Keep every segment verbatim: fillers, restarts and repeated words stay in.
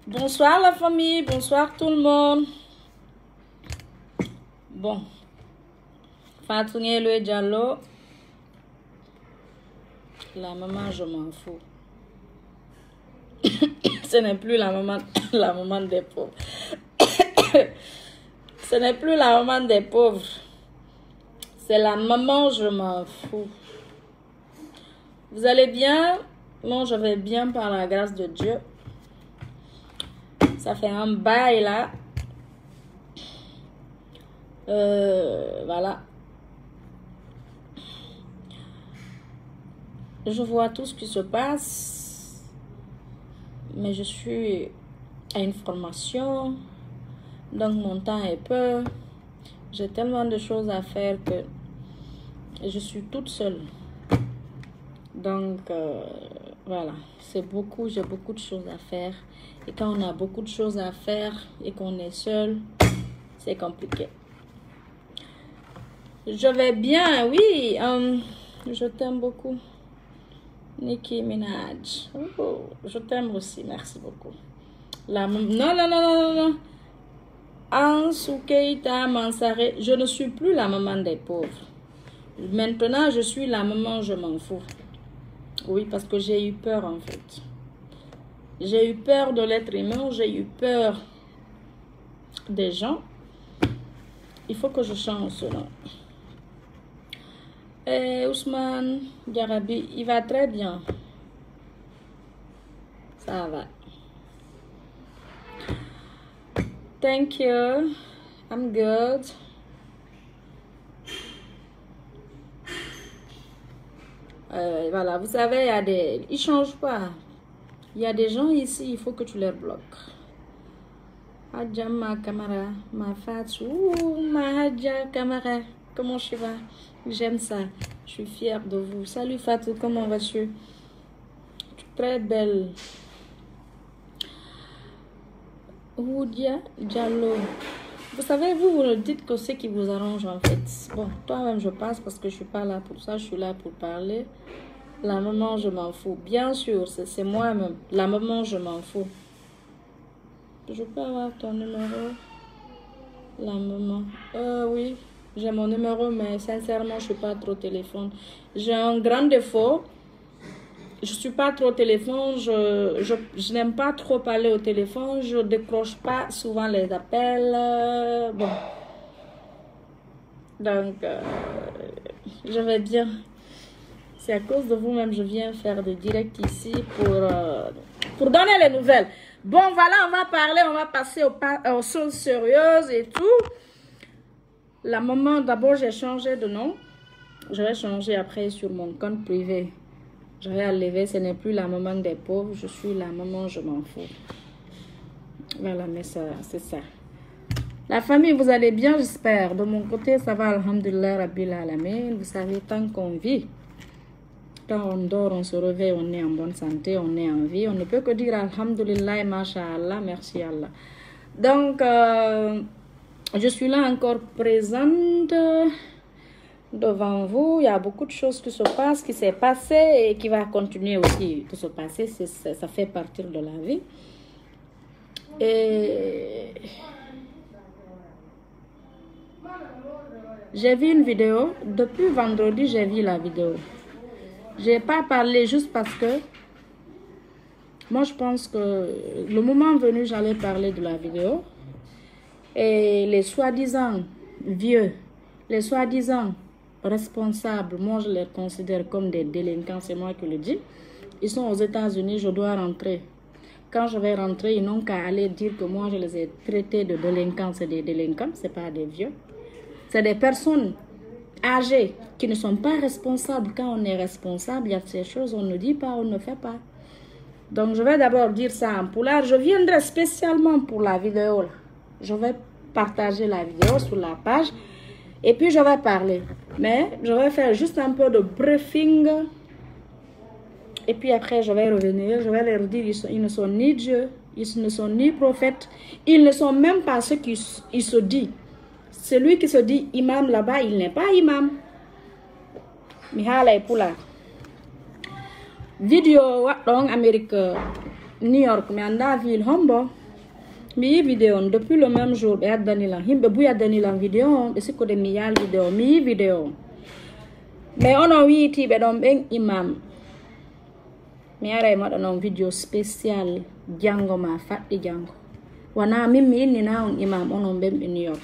Bonsoir la famille, bonsoir tout le monde. Bon, Fatou le Diallo, la maman je m'en fous. Ce n'est plus la maman, la maman des pauvres. Ce n'est plus la maman des pauvres. C'est la maman je m'en fous. Vous allez bien? Moi je vais bien par la grâce de Dieu. Ça fait un bail là. Euh, voilà. Je vois tout ce qui se passe. Mais je suis à une formation. Donc mon temps est peu. J'ai tellement de choses à faire que je suis toute seule. Donc euh, voilà. C'est beaucoup. J'ai beaucoup de choses à faire. Et quand on a beaucoup de choses à faire et qu'on est seul, c'est compliqué. Je vais bien, oui. Um, je t'aime beaucoup. Nicki Minaj. Oh, je t'aime aussi, merci beaucoup. La, non, non, non, non, non, non. Ansou Keita Mansare, je ne suis plus la maman des pauvres. Maintenant, je suis la maman, je m'en fous. Oui, parce que j'ai eu peur en fait. J'ai eu peur de l'être humain, j'ai eu peur des gens. Il faut que je change cela. Et Ousmane Diarabi, il va très bien. Ça va. Thank you. I'm good. Euh, voilà, vous savez, il y a des... Ils ne changent pas. Il y a des gens ici, il faut que tu les bloques. Hadja ma Kamara, ma Fatou, ma Hadja Kamara, comment tu vas? J'aime ça, je suis fière de vous. Salut Fatou, comment vas-tu? Très belle. Oudia Diallo. Vous savez, vous, vous le dites que c'est qui vous arrange en fait. Bon, toi-même je passe parce que je ne suis pas là pour ça, je suis là pour parler. La maman, je m'en fous. Bien sûr, c'est moi-même. La maman, je m'en fous. Je peux avoir ton numéro? La maman. Euh, oui, j'ai mon numéro, mais sincèrement, je ne suis pas trop téléphone. J'ai un grand défaut. Je ne suis pas trop téléphone. Je, je, je n'aime pas trop parler au téléphone. Je ne décroche pas souvent les appels. Bon. Donc, euh, je vais bien. C'est à cause de vous-même, je viens faire des directs ici pour, euh, pour donner les nouvelles. Bon, voilà, on va parler, on va passer aux, aux choses sérieuses et tout. La maman, d'abord, j'ai changé de nom. Je vais changer après sur mon compte privé. Je vais enlever, ce n'est plus la maman des pauvres, je suis la maman, je m'en fous. Voilà, mais ça, c'est ça. La famille, vous allez bien, j'espère. De mon côté, ça va, alhamdulillah, rabbil alamin. Vous savez, tant qu'on vit. Quand on dort, on se réveille, on est en bonne santé, on est en vie. On ne peut que dire alhamdulillah, masha'Allah, merci Allah. Donc, euh, je suis là encore présente devant vous. Il y a beaucoup de choses qui se passent, qui s'est passé et qui va continuer aussi de se passer. Ça, ça fait partie de la vie. Et j'ai vu une vidéo. Depuis vendredi, j'ai vu la vidéo. Je n'ai pas parlé juste parce que moi, je pense que le moment venu, j'allais parler de la vidéo. Et les soi-disant vieux, les soi-disant responsables, moi, je les considère comme des délinquants, c'est moi qui le dis. Ils sont aux États-Unis, je dois rentrer. Quand je vais rentrer, ils n'ont qu'à aller dire que moi, je les ai traités de délinquants. C'est des délinquants, ce n'est pas des vieux. C'est des personnes âgés qui ne sont pas responsables. Quand on est responsable, il y a ces choses, on ne dit pas, on ne fait pas. Donc, je vais d'abord dire ça en poulard. Je viendrai spécialement pour la vidéo. Là. Je vais partager la vidéo sur la page. Et puis, je vais parler. Mais, je vais faire juste un peu de briefing. Et puis après, je vais revenir. Je vais leur dire, ils, sont, ils ne sont ni Dieu, ils ne sont ni prophètes. Ils ne sont même pas ceux qui ils se disent. Celui qui se dit imam là-bas, il n'est pas imam. Mihala et Poula. Vidéo donc Amérique, New York, mais en ville Hombo. mi vidéo depuis le même jour be addani lan himbe bu addani lan vidéo be sikko de mi yal vidéo mi vidéo mais ono wiiti be don ben imam mi ara ma don vidéo spécial jango ma faddi jango wana min mi inni na on imam ono ben be New York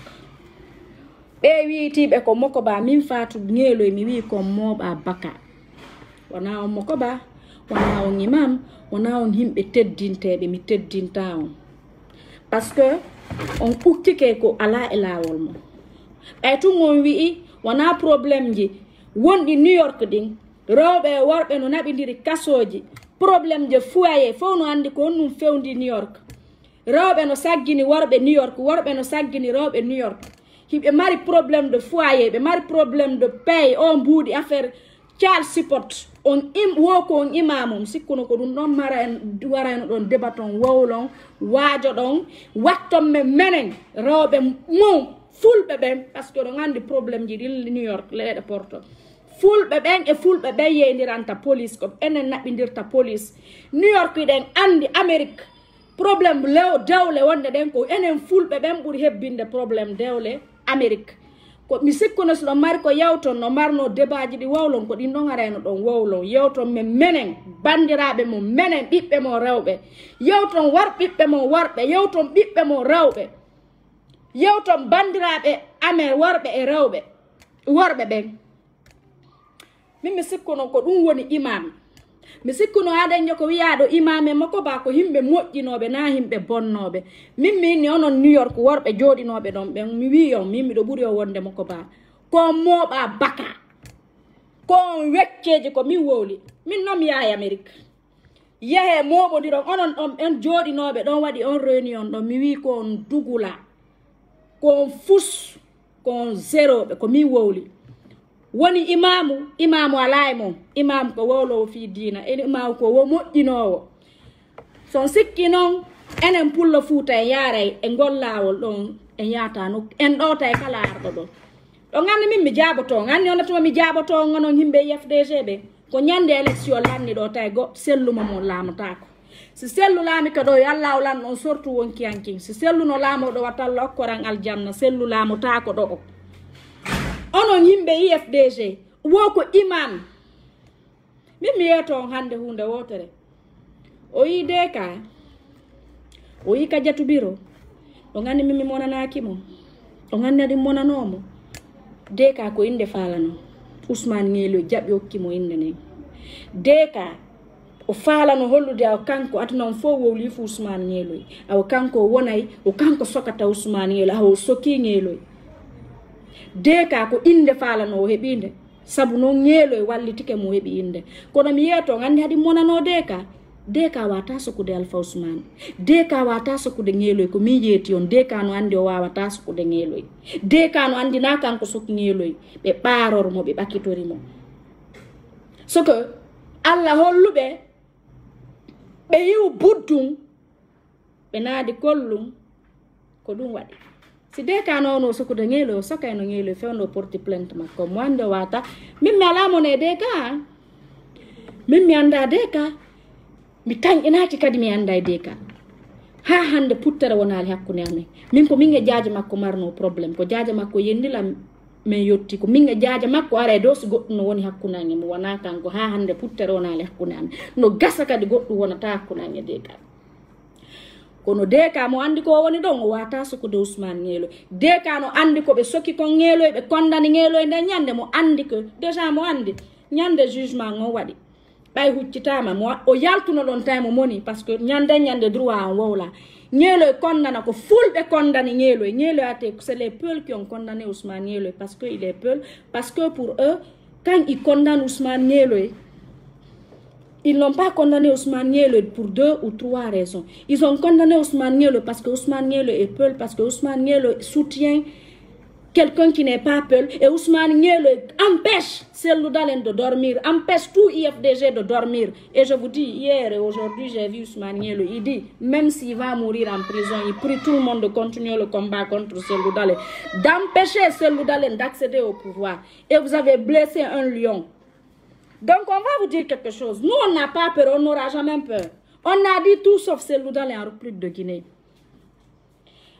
be wiiti be ko moko ba min fatu ngelo mi wi ko moba baka wana on moko ba wana on imam wana on himbe teddintebe mi teddinta on parce que on ukkike ko ala elawol mo e tu ngon wi wana problème ji wondi New York din rewbe worbe no nabindiri kasoji problème je foyer fo no andi ko num fewndi New York rewbe no saggini worbe New York worbe no saggini rewbe New York hibe mari problème de foyer be mari problème de paye on boudi affaire child support on im woko on imamum sikkuno ko dum non mara en wara don débaton wowlon waajo don wattom me menen rewbe mum fulbe ben parce que on andi problème ji dil New York leede porto fulbe ben e fulbe be yendiranta police ko enen nabindirta police New York den andi Amerique problème lew dawle wonde den ko enen fulbe ben buri hebbinde problème dawle Amerique ko mi sikkono so mari ko yawton no marno débaji di wawlon ko din don areno don wawlon yawton me menen bandirabe mo menen bibbe mo rewbe yawton war bibbe mo warbe yawton bibbe mo rewbe yawton bandirabe amer warbe e rewbe warbe ben min mi sikkono ko dum woni imam mi sikkuno aden joko wiyaado imame mako ba ko himbe moƴƴinobe na himbe bonnobe min mi ni onon New York worbe jodinobe don be mi wi on min mi do buri o wonde mako ba ko moba baka ko wecceje ko min wowli min nom yaay Amerique yehe mobo diron onon on en jodinobe don wadi on réunion don mi wi ko on dugula ko fus ko zéro be ko min wowli woni imamu imamu alaymo imam ko wolo fi dina en imam ko wo moddinowo son sikki non enen pullo fuuta e yaare e gollawol don en yata no en do tay kala ardo do do ngandi min mi jaboto ngandi on to mi jaboto ngono himbe F D G be ko nyande election lanni do tay go selluma mo lamata ko si sellu lami ko do yalla lan on sortu won kiankin si sellu no lamo do watal okkoran aljanna sellu lamata ko do onon yimbe I F D G woko imam mi mi yeto hande hunde wotere o yi deka o yi ka jatu biro o ngani mimi monana kimo o ngani di monanomo deka ko inde falano Ousmane Ngelo jabi okkimo inde ne deka o falano hollude aw kanko atnon fo wowli fu Ousmane Ngelo aw kanko wonay o kanko sokata Ousmane Ngelo aw soki Ngelo deka ko inde falano o hebinde sabu no Ngelo wallitike mo hebi inde kono mi yeto ngandi hadi monano deka deka wata sokude Alpha Ousmane deka wata sokude Ngelo ko mi yeti on deka no andi o wawata sokude Ngelo deka no andi na kanko sok Ngelo be baror mo be bakitori mo so que alla hollube be yiw buddum be naadi kollum ko dum wadi si deka no no sokude Ngelo sokay no Ngelo fewno porti plainte makko mo ande wata min mi ala mo ne deka min mi anda deka mi tan inati kadi mi anda deka ha hande puttare wonali hakkunde amen min ko minge jaaje makko marno problème ko jaaje makko yendila me yotti ko minge jaaje makko are do so goddo no woni hakkunde amen mo wana kanko ha hande puttare wonali hakkunde amen no gasa kadi goddo wonata hakkunde amen deka kono deka mo andi ko woni don o wata so ko de Ousmane Ngelo deka no andi ko be soki ko Ngelo be condamné Ngelo e nde nyande mo andi ko déjà mo andi nyande jugement ngo wadi bay huccitama mo o yaltuno don time moni parce que nyande nyande droit en wowla Ngelo condamné ko fulbe condamné Ngelo Ngelo ate c'est les peuls qui ont condamné Ousmane Ngelo parce que il est peul parce que pour eux quand ils condamnent Ousmane Ngelo ils n'ont pas condamné Ousmane Ngelo pour deux ou trois raisons. Ils ont condamné Ousmane Ngelo parce que Ousmane Ngelo est peul, parce que Ousmane Ngelo soutient quelqu'un qui n'est pas peul. Et Ousmane Ngelo empêche Cellou Dalein de dormir, empêche tout I F D G de dormir. Et je vous dis, hier et aujourd'hui, j'ai vu Ousmane Ngelo, il dit, même s'il va mourir en prison, il prie tout le monde de continuer le combat contre Cellou Dalein, d'empêcher Cellou Dalein d'accéder au pouvoir. Et vous avez blessé un lion. Donc on va vous dire quelque chose. Nous on n'a pas peur, on n'aura jamais peur. On a dit tout sauf Cellou Dalein en République de Guinée.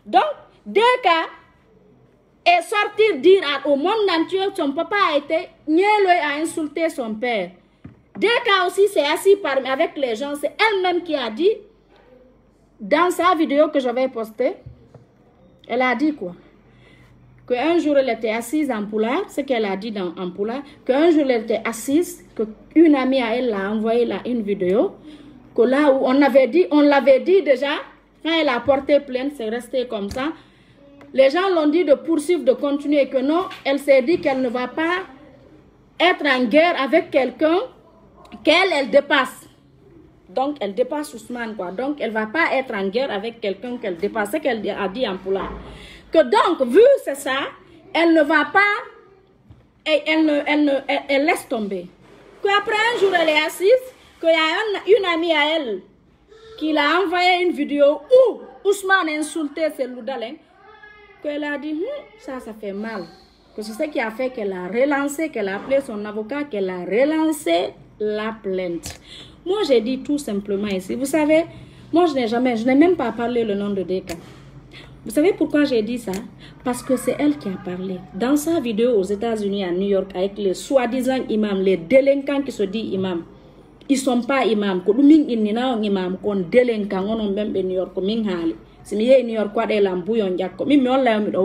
Donc, deux cas, et sortir dire à, au monde entier que son papa a été nielé à insulter son père. Deux cas aussi, c'est assis par, avec les gens. C'est elle-même qui a dit, dans sa vidéo que j'avais postée, elle a dit quoi? Qu'un jour elle était assise en Pulaar, ce qu'elle a dit dans, en Pulaar, qu'un jour elle était assise, qu'une amie à elle a envoyé là une vidéo, que là où on avait dit, on l'avait dit déjà, quand elle a porté plainte, c'est resté comme ça. Les gens l'ont dit de poursuivre, de continuer, que non, elle s'est dit qu'elle ne va pas être en guerre avec quelqu'un qu'elle, elle dépasse. Donc, elle dépasse Ousmane, quoi. Donc, elle ne va pas être en guerre avec quelqu'un qu'elle dépasse. C'est ce qu'elle a dit en Pulaar. Que donc, vu c'est ça, elle ne va pas, et elle, ne, elle, ne, elle, elle laisse tomber. Qu'après un jour, elle est assise, qu'il y a un, une amie à elle qui l'a envoyé une vidéo où Ousmane insultait ses loudalins, qu'elle a dit, hm, ça, ça fait mal. Que c'est ce qui a fait qu'elle a relancé, qu'elle a appelé son avocat, qu'elle a relancé la plainte. Moi, j'ai dit tout simplement ici. Vous savez, moi, je n'ai jamais, je n'ai même pas parlé le nom de Deka. Vous savez pourquoi j'ai dit ça? Parce que c'est elle qui a parlé. Dans sa vidéo aux États-Unis, à New York, avec les soi-disant imams, les délinquants qui se disent imams, ils ne sont pas imams. Quand ils sont imams, ils sont délinquants, ils sont même New York. Si je suis New York, je suis en bouillon. Je suis en train de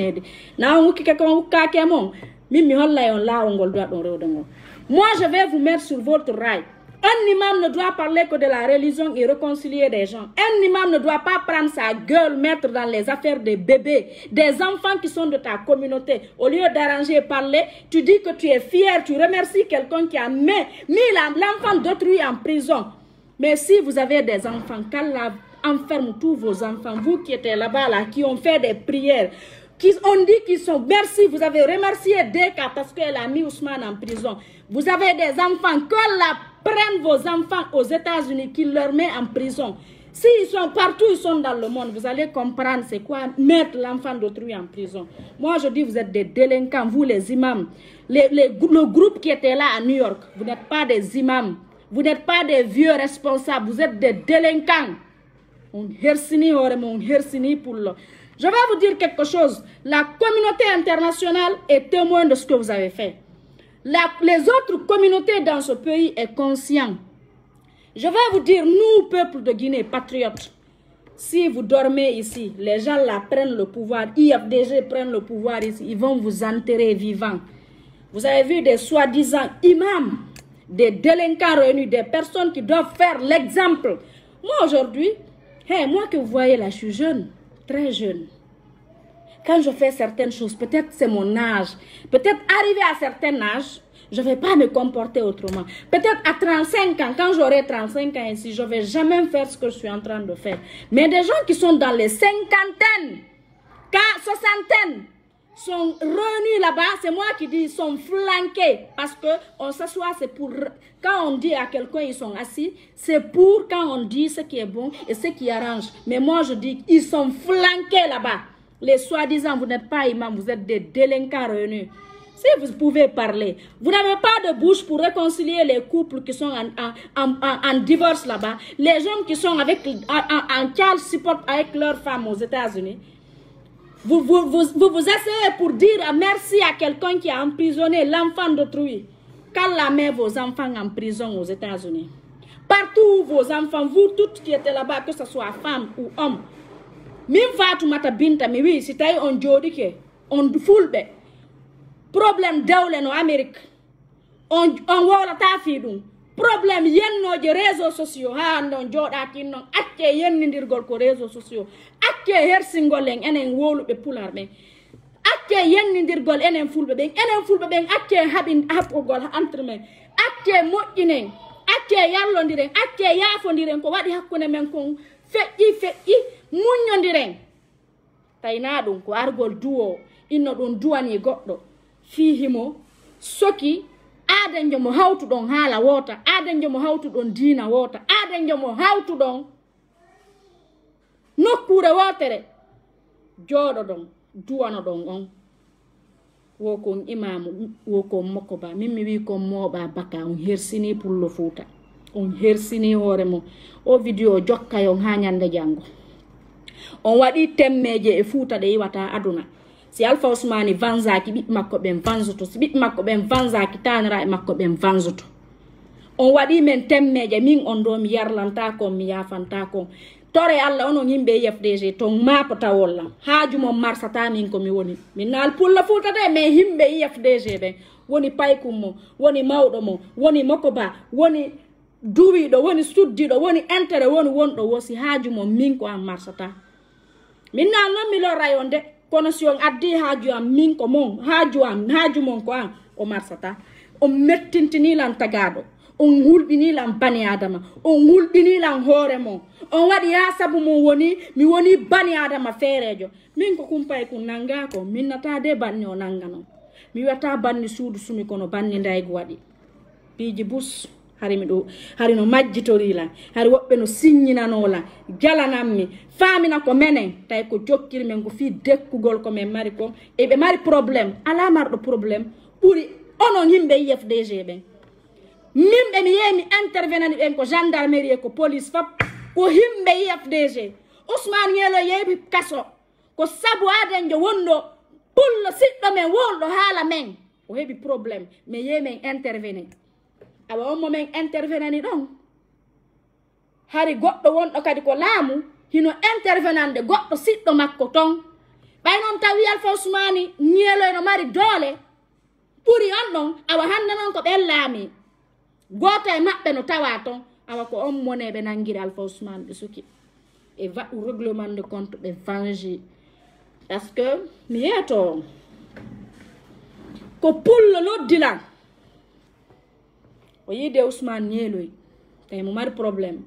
moi, je vais vous mettre sur votre rail. Un imam ne doit parler que de la religion et réconcilier des gens. Un imam ne doit pas prendre sa gueule, mettre dans les affaires des bébés, des enfants qui sont de ta communauté. Au lieu d'arranger et parler, tu dis que tu es fier, tu remercies quelqu'un qui a mis, mis l'enfant d'autrui en prison. Mais si vous avez des enfants, qu'Allah enferme tous vos enfants, vous qui étiez là-bas, là, qui ont fait des prières, qui ont dit qu'ils sont, merci, vous avez remercié Deka parce qu'elle a mis Ousmane en prison. Vous avez des enfants, qu'Allah prenne vos enfants aux États-Unis, qu'il leur met en prison. S'ils sont partout, ils sont dans le monde, vous allez comprendre c'est quoi mettre l'enfant d'autrui en prison. Moi, je dis, vous êtes des délinquants, vous les imams. Les, les, le groupe qui était là à New York, vous n'êtes pas des imams. Vous n'êtes pas des vieux responsables, vous êtes des délinquants. On hersini, on hersini pour le... Je vais vous dire quelque chose. La communauté internationale est témoin de ce que vous avez fait. La, les autres communautés dans ce pays sont conscientes. Je vais vous dire, nous, peuple de Guinée, patriotes, si vous dormez ici, les gens là prennent le pouvoir, I F D G prennent le pouvoir ici, ils vont vous enterrer vivants. Vous avez vu des soi-disant imams, des délinquants réunis, des personnes qui doivent faire l'exemple. Moi aujourd'hui, hey, moi que vous voyez là, je suis jeune, très jeune. Quand je fais certaines choses, peut-être c'est mon âge. Peut-être arrivé à un certain âge, je ne vais pas me comporter autrement. Peut-être à trente-cinq ans, quand j'aurai trente-cinq ans ici, je ne vais jamais faire ce que je suis en train de faire. Mais des gens qui sont dans les cinquantaines, soixantaines, sont réunis là-bas, c'est moi qui dis, ils sont flanqués. Parce qu'on s'assoit, c'est pour... Quand on dit à quelqu'un, ils sont assis, c'est pour quand on dit ce qui est bon et ce qui arrange. Mais moi, je dis, ils sont flanqués là-bas. Les soi-disant, vous n'êtes pas imam, vous êtes des délinquants réunis. Si vous pouvez parler, vous n'avez pas de bouche pour réconcilier les couples qui sont en, en, en, en divorce là-bas, les gens qui sont avec, en, en child support avec leurs femmes aux États-Unis. Vous vous, vous, vous vous asseyez pour dire merci à quelqu'un qui a emprisonné l'enfant d'autrui. Qu'Allah met vos enfants en prison aux États-Unis. Partout vos enfants, vous toutes qui étiez là-bas, que ce soit femme ou homme, même Fatou Mata Binta, mais oui, c'est on jodi que on fulbe. Problème d'awlen en Amérique. On on wala ta fi dum. Problème yenno je réseaux sociaux ha ndon joda kin non acce yennindirgol ko réseaux sociaux. Acce hersingolen enen wolube pular be. Acce yennindirgol enen fulbe be. Enen fulbe be acce habin hapogol entre men. Acce moddinen. Acce yallondiren, acce yafondiren ko wadi hakkune men kon fe'i fe'i muññondiren tayna ɗum ko argol duwo inno ɗum duwani goɗɗo fihimo soki aaden jomo hawtuɗon haala woota aaden jomo hawtuɗon diina woota aaden jomo hawtuɗon nokkure wootere jooɗo ɗon duwano ɗon on wo kon imamu wo kon makko ba min mi wi kon mooɓa baka on hersini pullo Fuuta on hersini hoore mum o vidéo jokka yon ha ñande jango On waɗi temmeje e Fouta de yiwata aduna. Si Alpha Ousmane vanzaki ɓiɓɓe makko ɓen vanzoto. Si ɓiɓɓe makko ɓen vanzaki tanira e makko ɓen vanzoto. On waɗi men temmeje min on ɗo mi yarlanta kon mi yafanta kon. Tore Allah onon yimɓe I F D G ton mapata wollam. Haaju mon marsata min ko mi woni. Min naal pulla Fouta de mais yimɓe I F D G ɓen. Woni paykum mo, woni mawɗo mo, woni mokoba, woni duwiɗo, woni suddiɗo, woni intérêt, woni wonɗo wosi haaju mon min ko an marsata. Min naal non mi lorayon de. Kono si on addi haaju am min ko mon, haaju am, haaju mon ko an o marsata. On mettintinilan tagaɗo. On hulɓinilan bani adama. On hulɓinilan hoore mon. On waɗi ha sabu mon woni, mi woni bani adama feerejo. Min ko kumpay ko nanga ko, min nata de banni o nanga non. Mi wata banni suudu sumi kono banni ndaygo waɗi. Piiji bus hari mi ɗo, hari no majjitorila, hari woɓɓe no signinola, jalanammi, famina ko menen, tay ko jokkiri men ko fi dekkugol ko men mari ko, e ɓe mari probléme, ala marɗo probléme, ɓuri onon yimɓe I F D G ɓen. Min ɓe mi yehi mi intervenani ɓen ko gendarmerie e ko police fap, ko yimɓe I F D G. Ousmane Ngelo yehi kaso, ko sabu adenjo wonɗo pullo siɗɗo men wonɗo haala men, o heɓi probléme, mais yehi men intervene. Awa on mo men intervenani ɗon. Hari goɗɗo wonɗo kadi ko laamu, hino intervenande goɗɗo siɗɗo makko ton. Ɓay noon tawi Alpha Ousmane Ngelo no mari doole, ɓuri on ɗon, awa hande noon ko ɓen laami. Goto e maɓɓe no tawa ton, awa ko on mone ɓe nangiri Alpha Ousmane ɓe suki. E waɗu règlement de compte ɓe vangi. Parce que mi yeeto ko pullo noddilan. O yide Ousmane Ngelo tay mo mari problème.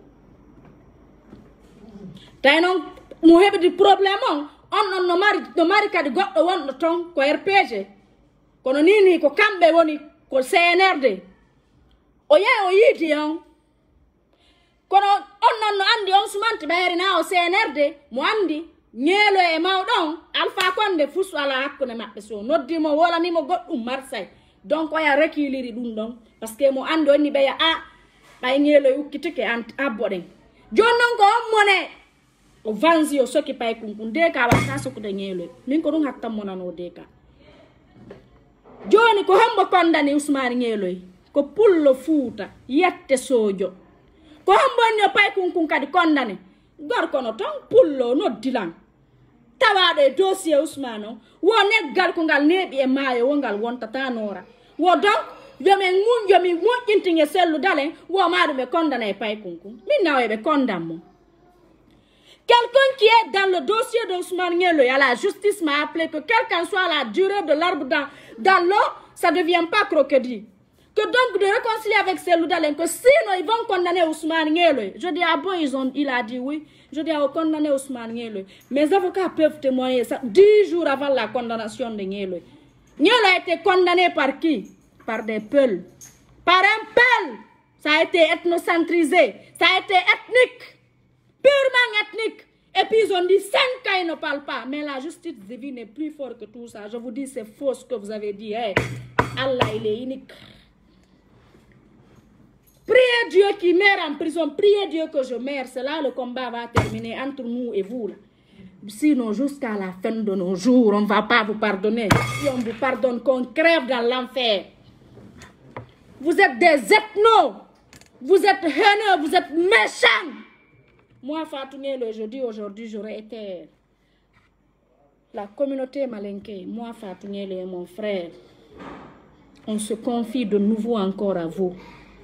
Tay non mo heɓidi problème on, on on no mari no mari kadi goɗɗo wonɗo ton ko R P G. Kono nini ko kamɓe woni ko C N R D. O yehi o yiidi on. Kono on non no andi on sumanti ɓeyri na o C N R D mo andi Ngelo e mawɗon Alpha Condé fusu ala hakkunde maɓɓe so noddimo wolanimo goɗɗum Marseille. Donc o ya reculiri ɗum ɗon parce que mo andi onni ɓeya a ɓay Ngelo e ukkitike an abbo ɗen. Joni non ko on mone o vangi o soki pay kunkun deka wata sokude Ngelo min ko ɗum hattan monano deka. Joni ko hombo kondani Ousmane Ngelo ko pullo Fouta yette sojo ko hombo ni o pay kunkun kadi kondani gorko no ton pullo noddilan tawaɗo e dossier Ousmane o wo neggal ko ngal neeɓi e maayo wongal wontata noora wo donc yomin mun yomi moƴƴinti e sellu dalen wo maɗum ɓe condana e pay kunkun min nawa ɓe condamne mo. Quelqu'un qui est dans le dossier d'Ousmane Ngelo et à la justice m'a appelé que quelle qu'en soit la durée de l'arbre dans, dans l'eau, ça ne devient pas crocodile. Que donc de réconcilier avec ces Loudalen, que sinon ils vont condamner Ousmane Ngelo. Je dis, ah bon, ils ont, il a dit oui. Je dis, ah, condamner Ousmane Ngelo. Mes avocats peuvent témoigner ça dix jours avant la condamnation de Ngelo. Ngelo a été condamné par qui? Par des peuls. Par un peul. Ça a été ethnocentrisé. Ça a été ethnique. Purement ethnique. Et puis ils ont dit cinq ans, ils ne parlent pas. Mais la justice divine est plus forte que tout ça. Je vous dis, c'est faux ce que vous avez dit. Hey, Allah, il est unique. Priez Dieu qui meurt en prison. Priez Dieu que je meure. C'est là le combat va terminer entre nous et vous. Là. Sinon, jusqu'à la fin de nos jours, on ne va pas vous pardonner. Si on vous pardonne, qu'on crève dans l'enfer. Vous êtes des ethnos. Vous êtes haineux. Vous êtes méchants. Moi, Fatou Ngelo, je dis aujourd'hui, j'aurais été la communauté malinké. Moi, Fatou Ngelo et mon frère, on se confie de nouveau encore à vous.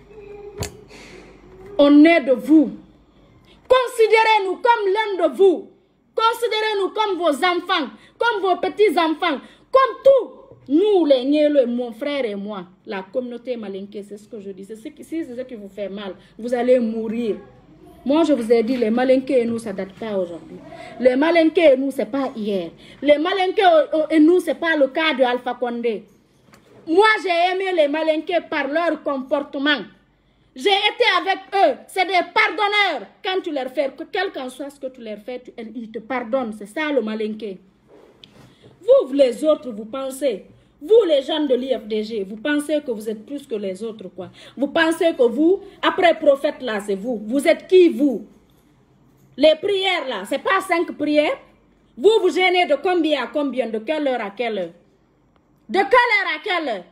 On est de vous. Considérez-nous comme l'un de vous. Considérez-nous comme vos enfants, comme vos petits-enfants, comme tout. Nous, les Ngelo, mon frère et moi, la communauté malinké, c'est ce que je dis. C'est ce qui, si c'est ce qui vous fait mal, vous allez mourir. Moi, je vous ai dit, les malinqués et nous, ça ne date pas aujourd'hui. Les malinqués et nous, ce n'est pas hier. Les malinqués et nous, ce n'est pas le cas de Alpha Condé. Moi, j'ai aimé les malinqués par leur comportement. J'ai été avec eux. C'est des pardonneurs. Quand tu leur fais, quel qu'en soit ce que tu leur fais, tu, ils te pardonnent. C'est ça le malinqué. Vous, les autres, vous pensez... Vous, les gens de l'I F D G, vous pensez que vous êtes plus que les autres, quoi. Vous pensez que vous, après prophète, là, c'est vous. Vous êtes qui, vous? Les prières là, c'est pas cinq prières. Vous vous gênez de combien à combien, de quelle heure à quelle heure? De quelle heure à quelle heure?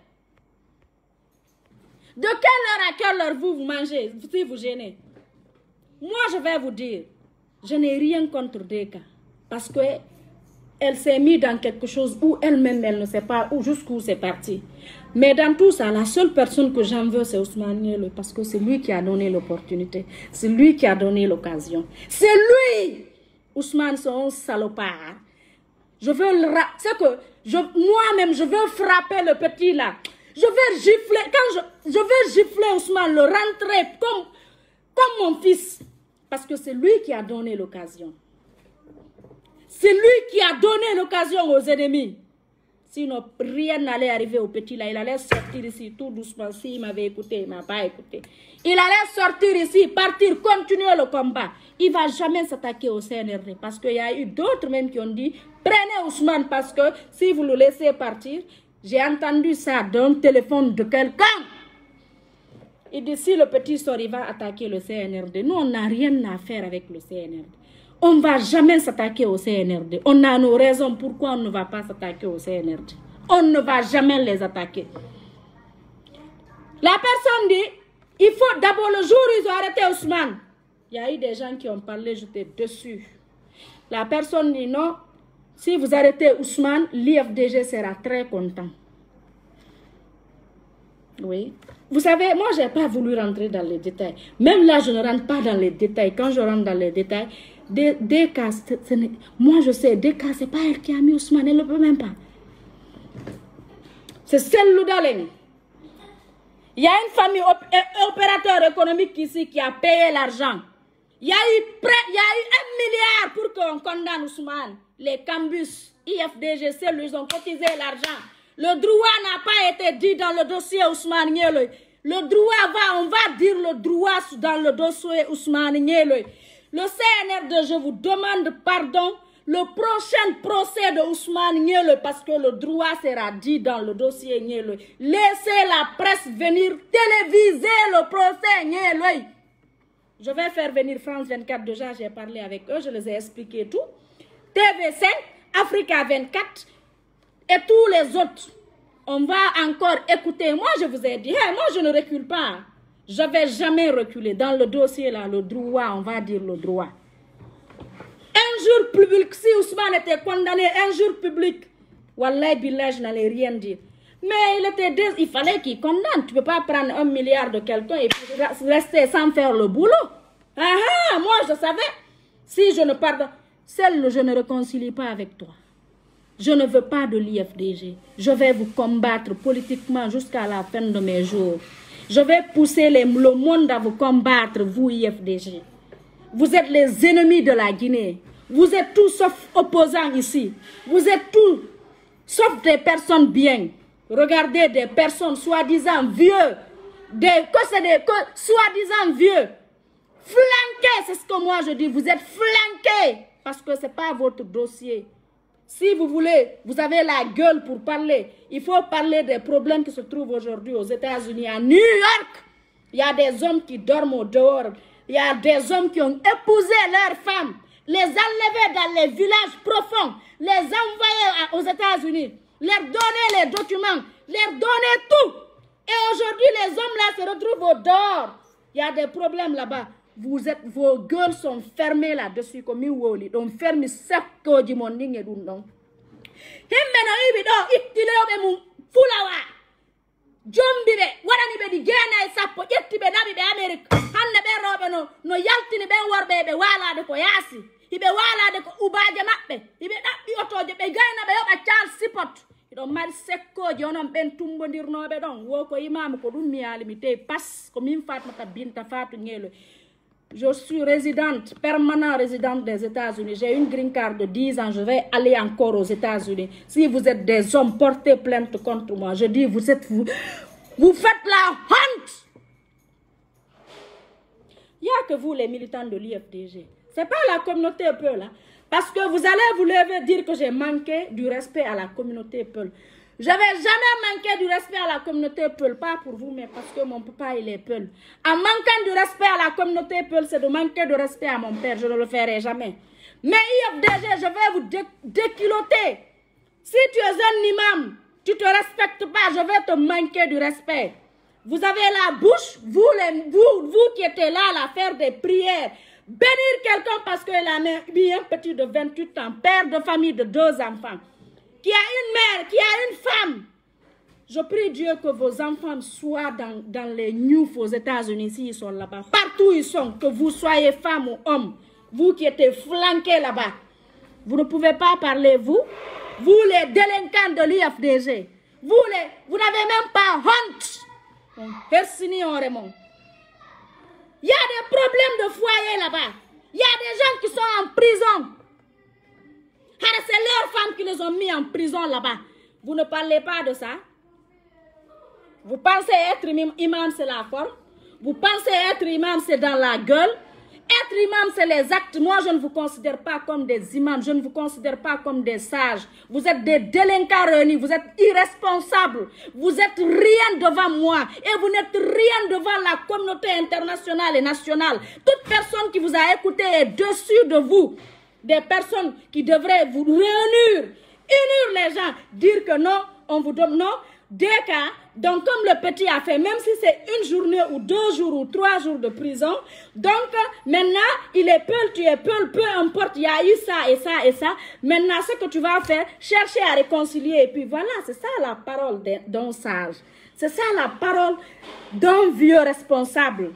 De quelle heure à quelle heure vous vous mangez, si vous gênez? Moi, je vais vous dire, je n'ai rien contre Deka. Parce que elle s'est mise dans quelque chose où elle-même, elle ne sait pas où jusqu'où c'est parti. Mais dans tout ça, la seule personne que j'en veux, c'est Ousmane Ngelo, parce que c'est lui qui a donné l'opportunité. C'est lui qui a donné l'occasion. C'est lui! Ousmane, c'est un salopard. Je veux le... C'est que moi-même, je veux frapper le petit là. Je veux gifler. Quand je, je veux gifler Ousmane, le rentrer comme, comme mon fils. Parce que c'est lui qui a donné l'occasion. C'est lui qui a donné l'occasion aux ennemis. Sinon, rien n'allait arriver au petit là. Il allait sortir ici tout doucement. S'il m'avait écouté, il ne m'a pas écouté. Il allait sortir ici, partir, continuer le combat. Il ne va jamais s'attaquer au C N R D. Parce qu'il y a eu d'autres même qui ont dit, prenez Ousmane parce que si vous le laissez partir, j'ai entendu ça d'un téléphone de quelqu'un. Il dit, si le petit sort, il va attaquer le C N R D. Nous, on n'a rien à faire avec le C N R D. On ne va jamais s'attaquer au C N R D. On a nos raisons pourquoi on ne va pas s'attaquer au C N R D. On ne va jamais les attaquer. La personne dit, il faut d'abord le jour où ils ont arrêté Ousmane. Il y a eu des gens qui ont parlé, j'étais dessus. La personne dit non, si vous arrêtez Ousmane, l'I F D G sera très content. Oui. Vous savez, moi, je n'ai pas voulu rentrer dans les détails. Même là, je ne rentre pas dans les détails. Quand je rentre dans les détails, des, des cas, moi, je sais, des cas, ce n'est pas elle qui a mis Ousmane, elle ne le peut même pas. C'est celle Loudaleng. Il y a une famille op opérateur économique ici qui a payé l'argent. Il y a eu prêt, il y a eu un milliard pour qu'on condamne Ousmane. Les Cambus, I F D G, ils ont cotisé l'argent. Le droit n'a pas été dit dans le dossier Ousmane Ngelo. Le droit va, on va dire le droit dans le dossier Ousmane Ngelo. Le C N R D, je vous demande pardon. Le prochain procès de Ousmane Ngelo, parce que le droit sera dit dans le dossier Ngelo. Laissez la presse venir téléviser le procès Ngelo. Je vais faire venir France vingt-quatre, déjà j'ai parlé avec eux, je les ai expliqué tout. T V cinq, Africa vingt-quatre et tous les autres. On va encore écouter. Moi, je vous ai dit, hey, moi, je ne recule pas. Je ne vais jamais reculer. Dans le dossier, là, le droit, on va dire le droit. Un jour public, si Ousmane était condamné, un jour public, Wallah, Billah, je n'allais rien dire. Mais il, était dés... il fallait qu'il condamne. Tu ne peux pas prendre un milliard de quelqu'un et puis rester sans faire le boulot. Ah ah, moi, je savais. Si je ne pardonne, celle, je ne réconcilie pas avec toi. Je ne veux pas de l'I F D G. Je vais vous combattre politiquement jusqu'à la fin de mes jours. Je vais pousser les, le monde à vous combattre, vous, I F D G. Vous êtes les ennemis de la Guinée. Vous êtes tous sauf opposants ici. Vous êtes tous sauf des personnes bien. Regardez des personnes soi-disant vieux. Des, que c'est des soi-disant vieux. Flanqués, c'est ce que moi je dis. Vous êtes flanqués. Parce que ce n'est pas votre dossier. Si vous voulez, vous avez la gueule pour parler. Il faut parler des problèmes qui se trouvent aujourd'hui aux États-Unis, à New York. Il y a des hommes qui dorment au dehors. Il y a des hommes qui ont épousé leurs femmes, les enlever dans les villages profonds, les envoyer aux États-Unis, leur donner les documents, leur donner tout. Et aujourd'hui, les hommes-là se retrouvent au dehors. Il y a des problèmes là-bas. Vous êtes, vos gueules sont fermées là-dessus comme une woli. Donc fermez ça que du monde n'est pas donc. Himeno ibi do itile obe mu fulawa. Jombi be wadani be di gena e sappo jetti be nabi be America. Hanne be robe no no yaltini be worbe be wala de ko yasi. Ibe wala de ko ubaje mabbe. Ibe dabbi otoje be gayna be yoba Charles Sipot. Ido mari sekkoje onon ben tumbondirnobe don wo ko imam ko dum mi alimité pass ko min Fatmata Binta Fatou Ngelo. Je suis résidente, permanente résidente des États-Unis. J'ai une green card de dix ans. Je vais aller encore aux États-Unis. Si vous êtes des hommes, portez plainte contre moi. Je dis, vous êtes vous. Vous faites la honte. Il n'y a que vous, les militants de l'I F D G. Ce n'est pas la communauté Peul. Hein? Parce que vous allez vous lever dire que j'ai manqué du respect à la communauté Peul. Je n'avais jamais manqué du respect à la communauté Peul, pas pour vous, mais parce que mon papa, il est Peul. En manquant du respect à la communauté Peul, c'est de manquer de respect à mon père. Je ne le ferai jamais. Mais I F D G, je vais vous dé déculoter. Si tu es un imam, tu ne te respectes pas, je vais te manquer du respect. Vous avez la bouche, vous, les, vous, vous qui étiez là à faire des prières, bénir quelqu'un parce qu'il a mis un petit de vingt-huit ans, père de famille de deux enfants, qui a une mère, qui a une femme. Je prie Dieu que vos enfants soient dans, dans les news aux États-Unis, s'ils sont là-bas. Partout où ils sont, que vous soyez femme ou homme, vous qui êtes flanqués là-bas. Vous ne pouvez pas parler, vous, vous les délinquants de l'I F D G. Vous, les, vous n'avez même pas honte. Il y a des problèmes de foyer là-bas. Il y a des gens qui sont en prison. C'est leurs femmes qui les ont mis en prison là-bas. Vous ne parlez pas de ça. Vous pensez être imam, c'est la forme. Vous pensez être imam, c'est dans la gueule. Être imam, c'est les actes. Moi, je ne vous considère pas comme des imams. Je ne vous considère pas comme des sages. Vous êtes des délinquants réunis. Vous êtes irresponsables. Vous êtes rien devant moi. Et vous n'êtes rien devant la communauté internationale et nationale. Toute personne qui vous a écouté est dessus de vous. Des personnes qui devraient vous réunir, unir les gens, dire que non, on vous donne non. Des cas, donc comme le petit a fait, même si c'est une journée ou deux jours ou trois jours de prison, donc maintenant, il est Peul, tu es Peul, peu importe, il y a eu ça et ça et ça. Maintenant, ce que tu vas faire, chercher à réconcilier. Et puis voilà, c'est ça la parole d'un sage. C'est ça la parole d'un vieux responsable.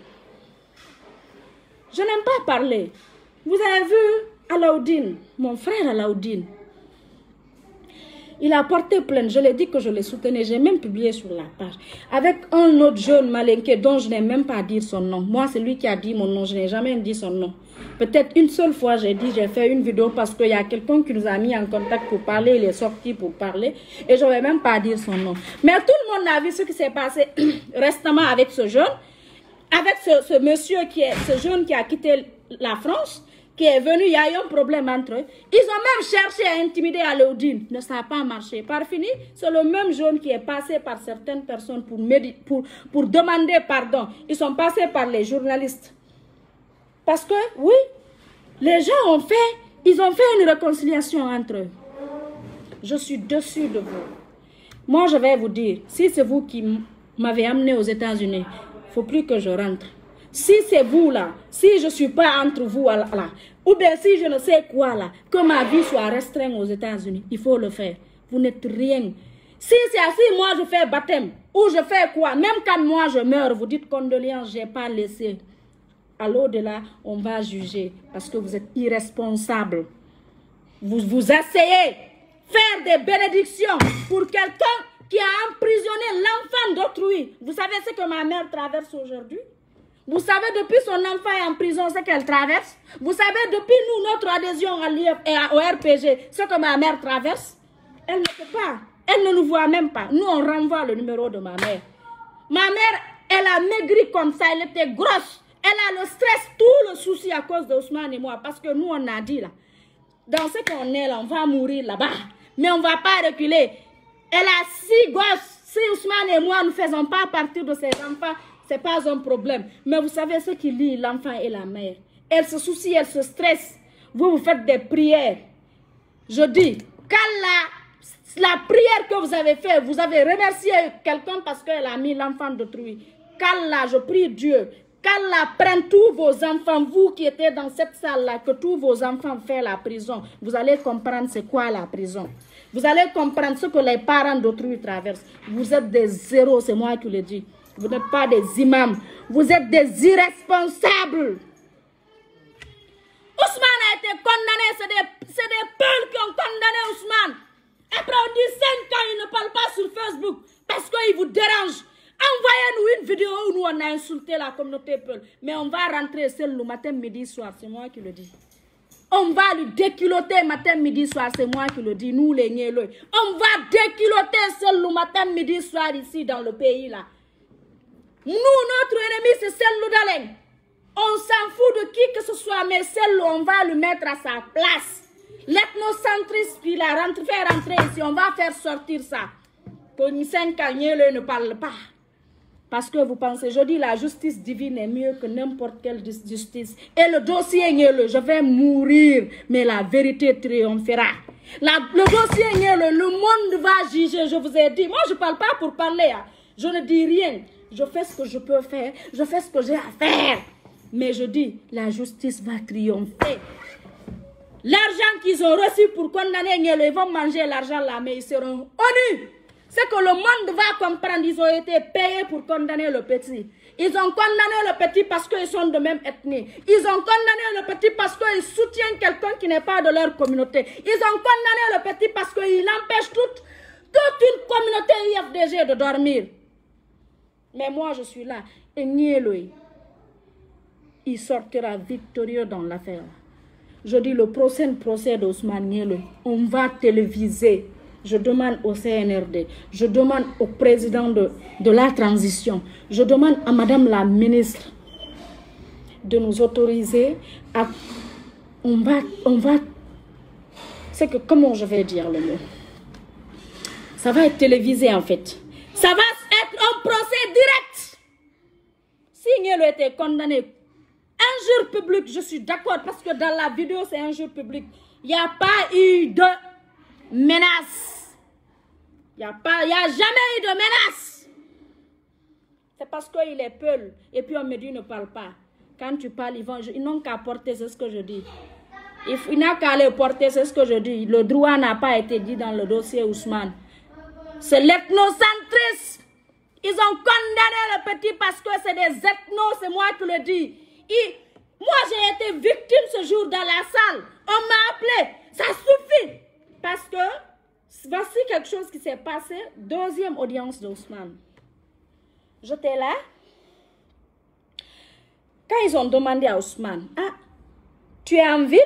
Je n'aime pas parler. Vous avez vu Alaoudine, mon frère Alaoudine. Il a porté plainte, je l'ai dit que je le soutenais, j'ai même publié sur la page. Avec un autre jeune malinqué dont je n'ai même pas dit son nom. Moi, c'est lui qui a dit mon nom, je n'ai jamais dit son nom. Peut-être une seule fois, j'ai dit, j'ai fait une vidéo parce qu'il y a quelqu'un qui nous a mis en contact pour parler, il est sorti pour parler. Et je ne vais même pas dire son nom. Mais tout le monde a vu ce qui s'est passé récemment avec ce jeune. Avec ce, ce monsieur, qui est, ce jeune qui a quitté la France. Qui est venu, il y a eu un problème entre eux. Ils ont même cherché à intimider Alaoudine. Mais ça n'a pas marché. Par fini, c'est le même jeune qui est passé par certaines personnes pour, pour, pour demander pardon. Ils sont passés par les journalistes. Parce que, oui, les gens ont fait, ils ont fait une réconciliation entre eux. Je suis dessus de vous. Moi, je vais vous dire, si c'est vous qui m'avez amené aux États-Unis, il ne faut plus que je rentre. Si c'est vous là, si je ne suis pas entre vous là, ou bien si je ne sais quoi là, que ma vie soit restreinte aux États-Unis, il faut le faire. Vous n'êtes rien. Si c'est ainsi, moi je fais baptême, ou je fais quoi, même quand moi je meurs, vous dites condoléances, je n'ai pas laissé. À l'au-delà, on va juger parce que vous êtes irresponsable. Vous vous essayez faire des bénédictions pour quelqu'un qui a emprisonné l'enfant d'autrui. Vous savez ce que ma mère traverse aujourd'hui? Vous savez, depuis son enfant est en prison, ce qu'elle traverse. Vous savez, depuis nous, notre adhésion à l'I F et au R P G, ce que ma mère traverse. Elle ne peut pas. Elle ne nous voit même pas. Nous, on renvoie le numéro de ma mère. Ma mère, elle a maigri comme ça. Elle était grosse. Elle a le stress, tout le souci à cause d'Ousmane et moi. Parce que nous, on a dit là, dans ce qu'on est là, on va mourir là-bas. Mais on ne va pas reculer. Elle a six gosses. Si Ousmane et moi ne faisons pas partie de ses enfants, ce n'est pas un problème. Mais vous savez ce qui lie l'enfant et la mère. Elle se soucie, elle se stresse. Vous, vous faites des prières. Je dis, quand la, la prière que vous avez faite, vous avez remercié quelqu'un parce qu'elle a mis l'enfant d'autrui. Qu'Allah, je prie Dieu, qu'Allah prenne tous vos enfants, vous qui étiez dans cette salle-là, que tous vos enfants fassent la prison. Vous allez comprendre c'est quoi la prison. Vous allez comprendre ce que les parents d'autrui traversent. Vous êtes des zéros, c'est moi qui le dis. Vous n'êtes pas des imams. Vous êtes des irresponsables. Ousmane a été condamné. C'est des, c'est des peuls qui ont condamné Ousmane. Après, on dit cinq ans, il ne parle pas sur Facebook. Parce qu'il vous dérange. Envoyez-nous une vidéo où nous, on a insulté la communauté peul. Mais on va rentrer seul le matin, midi, soir. C'est moi qui le dis. On va lui déculoter matin, midi, soir. C'est moi qui le dis. Nous, les Nieleux. On va déculoter seul le matin, midi, soir ici dans le pays là. Nous, notre ennemi, c'est Cellou Dalein. On s'en fout de qui que ce soit, mais Cellou, on va le mettre à sa place. L'ethnocentrisme, il a rentré, fait rentrer ici, on va faire sortir ça. que Nissen Kanyele ne parle pas. Parce que vous pensez, je dis la justice divine est mieux que n'importe quelle justice. Et le dossier Niele, je vais mourir, mais la vérité triomphera. La, le dossier Niele, le monde va juger, je vous ai dit. Moi, je ne parle pas pour parler. Hein. Je ne dis rien. Je fais ce que je peux faire. Je fais ce que j'ai à faire. Mais je dis, la justice va triompher. L'argent qu'ils ont reçu pour condamner Niele, ils vont manger l'argent là, mais ils seront honnus. C'est que le monde va comprendre, ils ont été payés pour condamner le petit. Ils ont condamné le petit parce qu'ils sont de même ethnie. Ils ont condamné le petit parce qu'ils soutiennent quelqu'un qui n'est pas de leur communauté. Ils ont condamné le petit parce qu'ils empêchent toute, toute une communauté I F D G de dormir. Mais moi, je suis là. Et Niele, il sortira victorieux dans l'affaire. Je dis, le prochain procès d'Ousmane Niele, on va téléviser. Je demande au C N R D, je demande au président de, de la transition, je demande à madame la ministre de nous autoriser à... On va... On va c'est que, comment je vais dire le mot? Ça va être télévisé en fait. Ça va être un procès direct. Si Niele était condamné, injure publique, je suis d'accord, parce que dans la vidéo c'est injure publique. Il n'y a pas eu de menace. Il n'y a, a jamais eu de menace. C'est parce qu'il est peul. Et puis on me dit ne parle pas. Quand tu parles, ils n'ont qu'à porter, c'est ce que je dis. Il, il n'a qu'à les porter, c'est ce que je dis. Le droit n'a pas été dit dans le dossier Ousmane. C'est l'ethnocentrisme. Ils ont condamné le petit parce que c'est des ethnos, c'est moi qui le dis. Il, moi j'ai été victime ce jour dans la salle. On m'a appelé. Ça suffit. Parce que voici quelque chose qui s'est passé. Deuxième audience d'Ousmane. J'étais là. Quand ils ont demandé à Ousmane, ah, tu es en ville?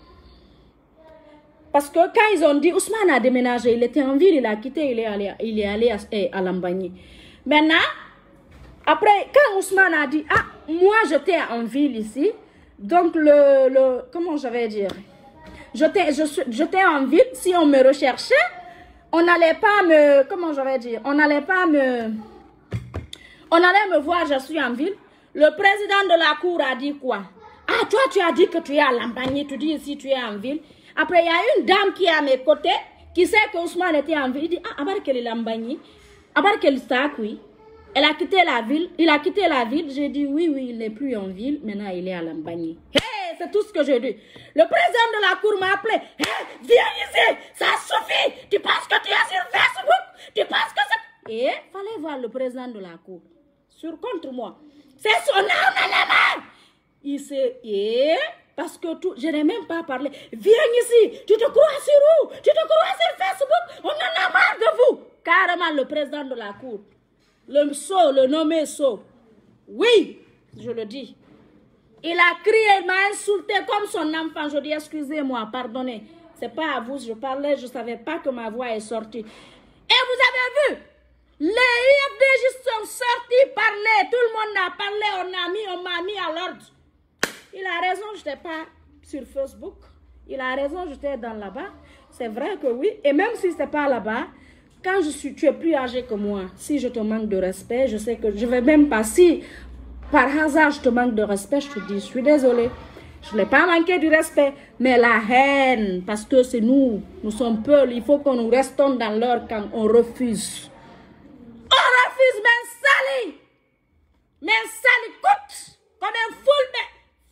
Parce que quand ils ont dit, Ousmane a déménagé, il était en ville, il a quitté, il est allé, il est allé à, à Lambagny. Maintenant, après, quand Ousmane a dit, ah, moi j'étais en ville ici, donc le, le comment je vais dire, j'étais j'étais en ville, si on me recherchait, on n'allait pas me, comment je vais dire, on n'allait pas me, on allait me voir, je suis en ville. Le président de la cour a dit quoi? Ah, toi tu as dit que tu es à Lambagny, tu dis ici tu es en ville. Après, il y a une dame qui est à mes côtés, qui sait que Ousmane était en ville. Il dit, ah, abar qu'elle est Lambagny, abar qu'elle est oui. Elle a quitté la ville, il a quitté la ville. J'ai dit, oui, oui, il n'est plus en ville, maintenant il est à Lambagny. Hey, c'est tout ce que j'ai dit. Le président de la cour m'a appelé, hey, viens ici, ça suffit. Tu penses que tu es sur Facebook? Tu penses que c'est... Et il fallait voir le président de la cour, sur contre moi. C'est son âme, on en a marre. Il s'est... Et... Parce que tout, je n'ai même pas parlé. Viens ici, tu te crois sur où? Tu te crois sur Facebook? On en a marre de vous. Carrément le président de la cour. Le sot, le nommé sot. Oui, je le dis. Il a crié, il m'a insulté comme son enfant. Je dis, excusez-moi, pardonnez. C'est pas à vous, je parlais, je ne savais pas que ma voix est sortie. Et vous avez vu? Les I F D G sont sortis parler. Tout le monde a parlé, on a mis, on m'a mis à l'ordre. Il a raison, je n'étais pas sur Facebook. Il a raison, j'étais dans là-bas. C'est vrai que oui. Et même si ce n'est pas là-bas, quand je suis, tu es plus âgé que moi, si je te manque de respect, je sais que je ne vais même pas. Si par hasard je te manque de respect, je te dis, je suis désolée. Je n'ai pas manqué du respect. Mais la haine, parce que c'est nous, nous sommes peuls, il faut que nous restons dans l'heure quand on refuse. On refuse, mais sali. Mais sali coûte comme un full, mais...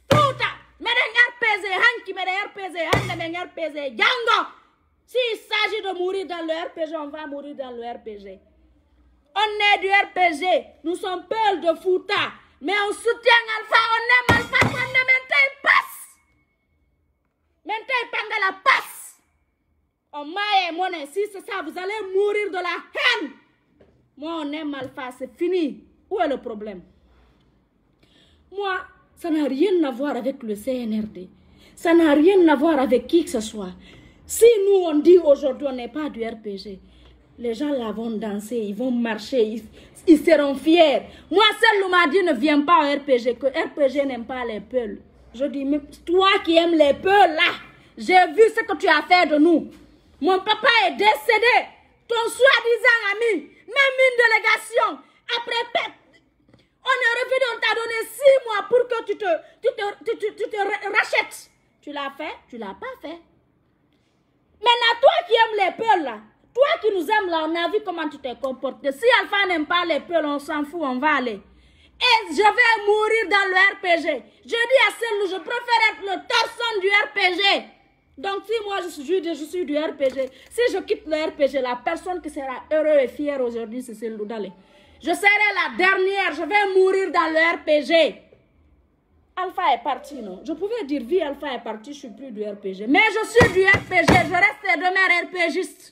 S'il s'agit de mourir dans le R P G, on va mourir dans le R P G. On est du R P G. Nous sommes peuls de Fouta. Mais on soutient Alpha, on aime Alpha, on aime Mentei passe. Mentei Pangala passe. On maille mon si c'est ça, vous allez mourir de la haine. Moi, on aime Alpha, c'est fini. Où est le problème? Moi, ça n'a rien à voir avec le C N R D. Ça n'a rien à voir avec qui que ce soit. Si nous, on dit aujourd'hui, on n'est pas du R P G, les gens là vont danser, ils vont marcher, ils, ils seront fiers. Moi, celle m'a dit ne viens pas au R P G, que R P G n'aime pas les peuls. Je dis, mais toi qui aimes les peuls là, j'ai vu ce que tu as fait de nous. Mon papa est décédé ton soi-disant ami, même une délégation, après, on est revenu, on t'a donné six mois pour que tu te, tu te, tu, tu, tu te rachètes. Tu l'as fait? Tu l'as pas fait. Maintenant, toi qui aimes les peuls là, toi qui nous aimes là, on a vu comment tu t'es comporté. Si Alpha n'aime pas les peuls, on s'en fout, on va aller. Et je vais mourir dans le R P G. Je dis à celle-là, je préfère être le torson du R P G. Donc si moi je suis, je suis du R P G, si je quitte le R P G, la personne qui sera heureuse et fière aujourd'hui, c'est celle d'Oudalé. Je serai la dernière, je vais mourir dans le R P G. Alpha est parti, non? Je pouvais dire, oui, Alpha est parti, je ne suis plus du R P G. Mais je suis du R P G, je reste demain RPGiste.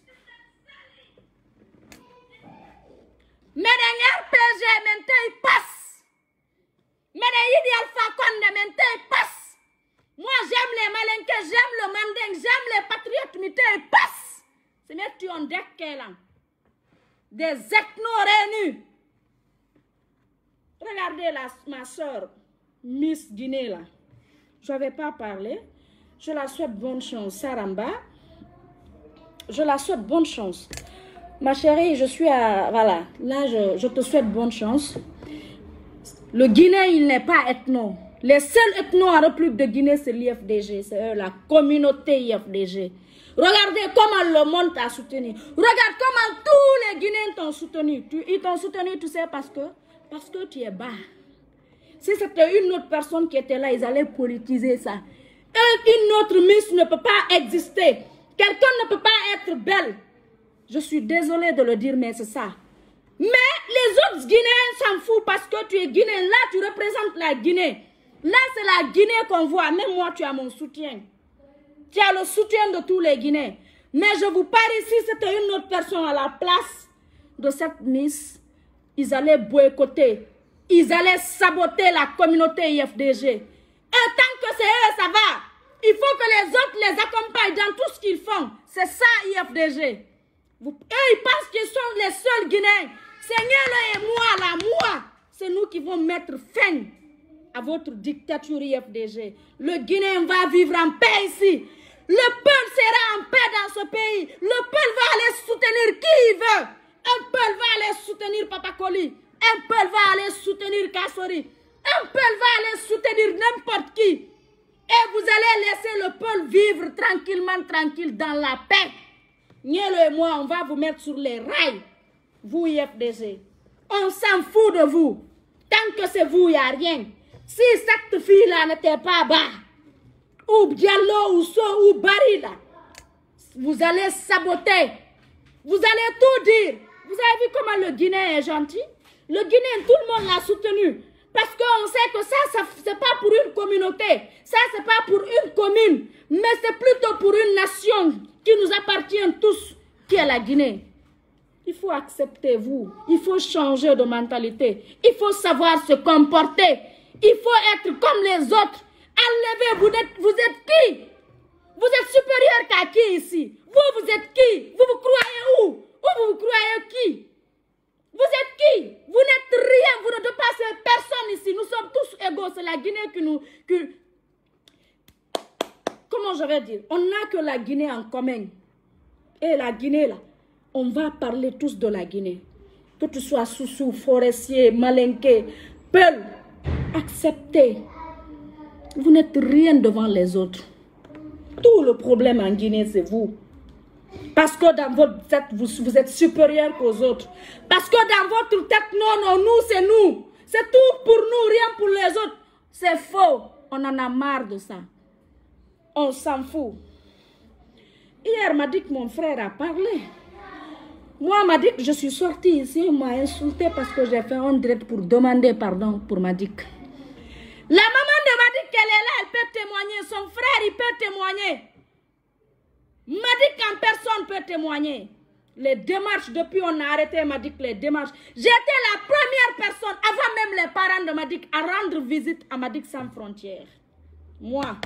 Mais dans R P G, maintenant, il passe. Mais dans Idi Alpha Condé, maintenant, il passe. Moi, j'aime les malinqués, j'aime le manding, j'aime les patriotes, mais il passe. C'est même tu en deck là. Des ethno-réunis. Regardez la, ma soeur. Miss Guinée là, je n'avais pas parlé. Je la souhaite bonne chance. Saramba, je la souhaite bonne chance. Ma chérie, je suis à... Voilà, là, je, je te souhaite bonne chance. Le Guinée, il n'est pas ethno. Les seuls ethnos en République de Guinée, c'est l'I F D G. C'est eux, la communauté I F D G. Regardez comment le monde t'a soutenu. Regarde comment tous les Guinéens t'ont soutenu. Tu, ils t'ont soutenu, tu sais, parce que, parce que tu es bas. Si c'était une autre personne qui était là, ils allaient politiser ça. Une autre Miss ne peut pas exister. Quelqu'un ne peut pas être belle. Je suis désolée de le dire, mais c'est ça. Mais les autres Guinéens s'en foutent parce que tu es Guinéen. Là, tu représentes la Guinée. Là, c'est la Guinée qu'on voit. Même moi, tu as mon soutien. Tu as le soutien de tous les Guinéens. Mais je vous parie, si c'était une autre personne à la place de cette Miss, ils allaient boycotter. Ils allaient saboter la communauté I F D G. Et tant que c'est eux, ça va. Il faut que les autres les accompagnent dans tout ce qu'ils font. C'est ça I F D G. Vous, eux, ils pensent qu'ils sont les seuls Guinéens. C'est nous et moi, là, moi. C'est nous qui vont mettre fin à votre dictature I F D G. Le Guinéen va vivre en paix ici. Le peuple sera en paix dans ce pays. Le peuple va aller soutenir qui il veut. Un peuple va aller soutenir Papa Koli. Un peuple va aller soutenir Kassori. Un peuple va aller soutenir n'importe qui. Et vous allez laisser le peuple vivre tranquillement, tranquille, dans la paix. Nielo et moi, on va vous mettre sur les rails. Vous, I F D G. On s'en fout de vous. Tant que c'est vous, il n'y a rien. Si cette fille-là n'était pas bas, ou Diallo, ou So, ou Bari, là, vous allez saboter. Vous allez tout dire. Vous avez vu comment le Guinéen est gentil? Le Guinéen, tout le monde l'a soutenu. Parce qu'on sait que ça, ça c'est pas pour une communauté. Ça, c'est pas pour une commune. Mais c'est plutôt pour une nation qui nous appartient tous, qui est la Guinée. Il faut accepter vous. Il faut changer de mentalité. Il faut savoir se comporter. Il faut être comme les autres. Enlevez, vous êtes, vous êtes qui? Vous êtes supérieur qu'à qui ici? Vous, vous êtes qui? Vous vous croyez où? Où vous vous croyez qui? Vous êtes qui? Vous n'êtes rien, vous ne dépassez personne ici. Nous sommes tous égaux. C'est la Guinée qui nous... Qui... Comment je vais dire? On n'a que la Guinée en commun. Et la Guinée, là, on va parler tous de la Guinée. Que tu sois Soussou, Forestier, Malinké, Peul, acceptez. Vous n'êtes rien devant les autres. Tout le problème en Guinée, c'est vous. Parce que dans votre tête, vous, vous êtes supérieur qu'aux autres. Parce que dans votre tête, non, non, nous, c'est nous. C'est tout pour nous, rien pour les autres. C'est faux. On en a marre de ça. On s'en fout. Hier, m'a dit que mon frère a parlé. Moi, m'a dit que je suis sortie ici. Il m'a insulté parce que j'ai fait un direct pour demander pardon pour Madik. La maman de Madik, qu'elle est là, elle peut témoigner. Son frère, il peut témoigner. Madik en personne peut témoigner. Les démarches, depuis on a arrêté Madik, les démarches. J'étais la première personne, avant même les parents de Madik, à rendre visite à Madik sans frontières. Moi.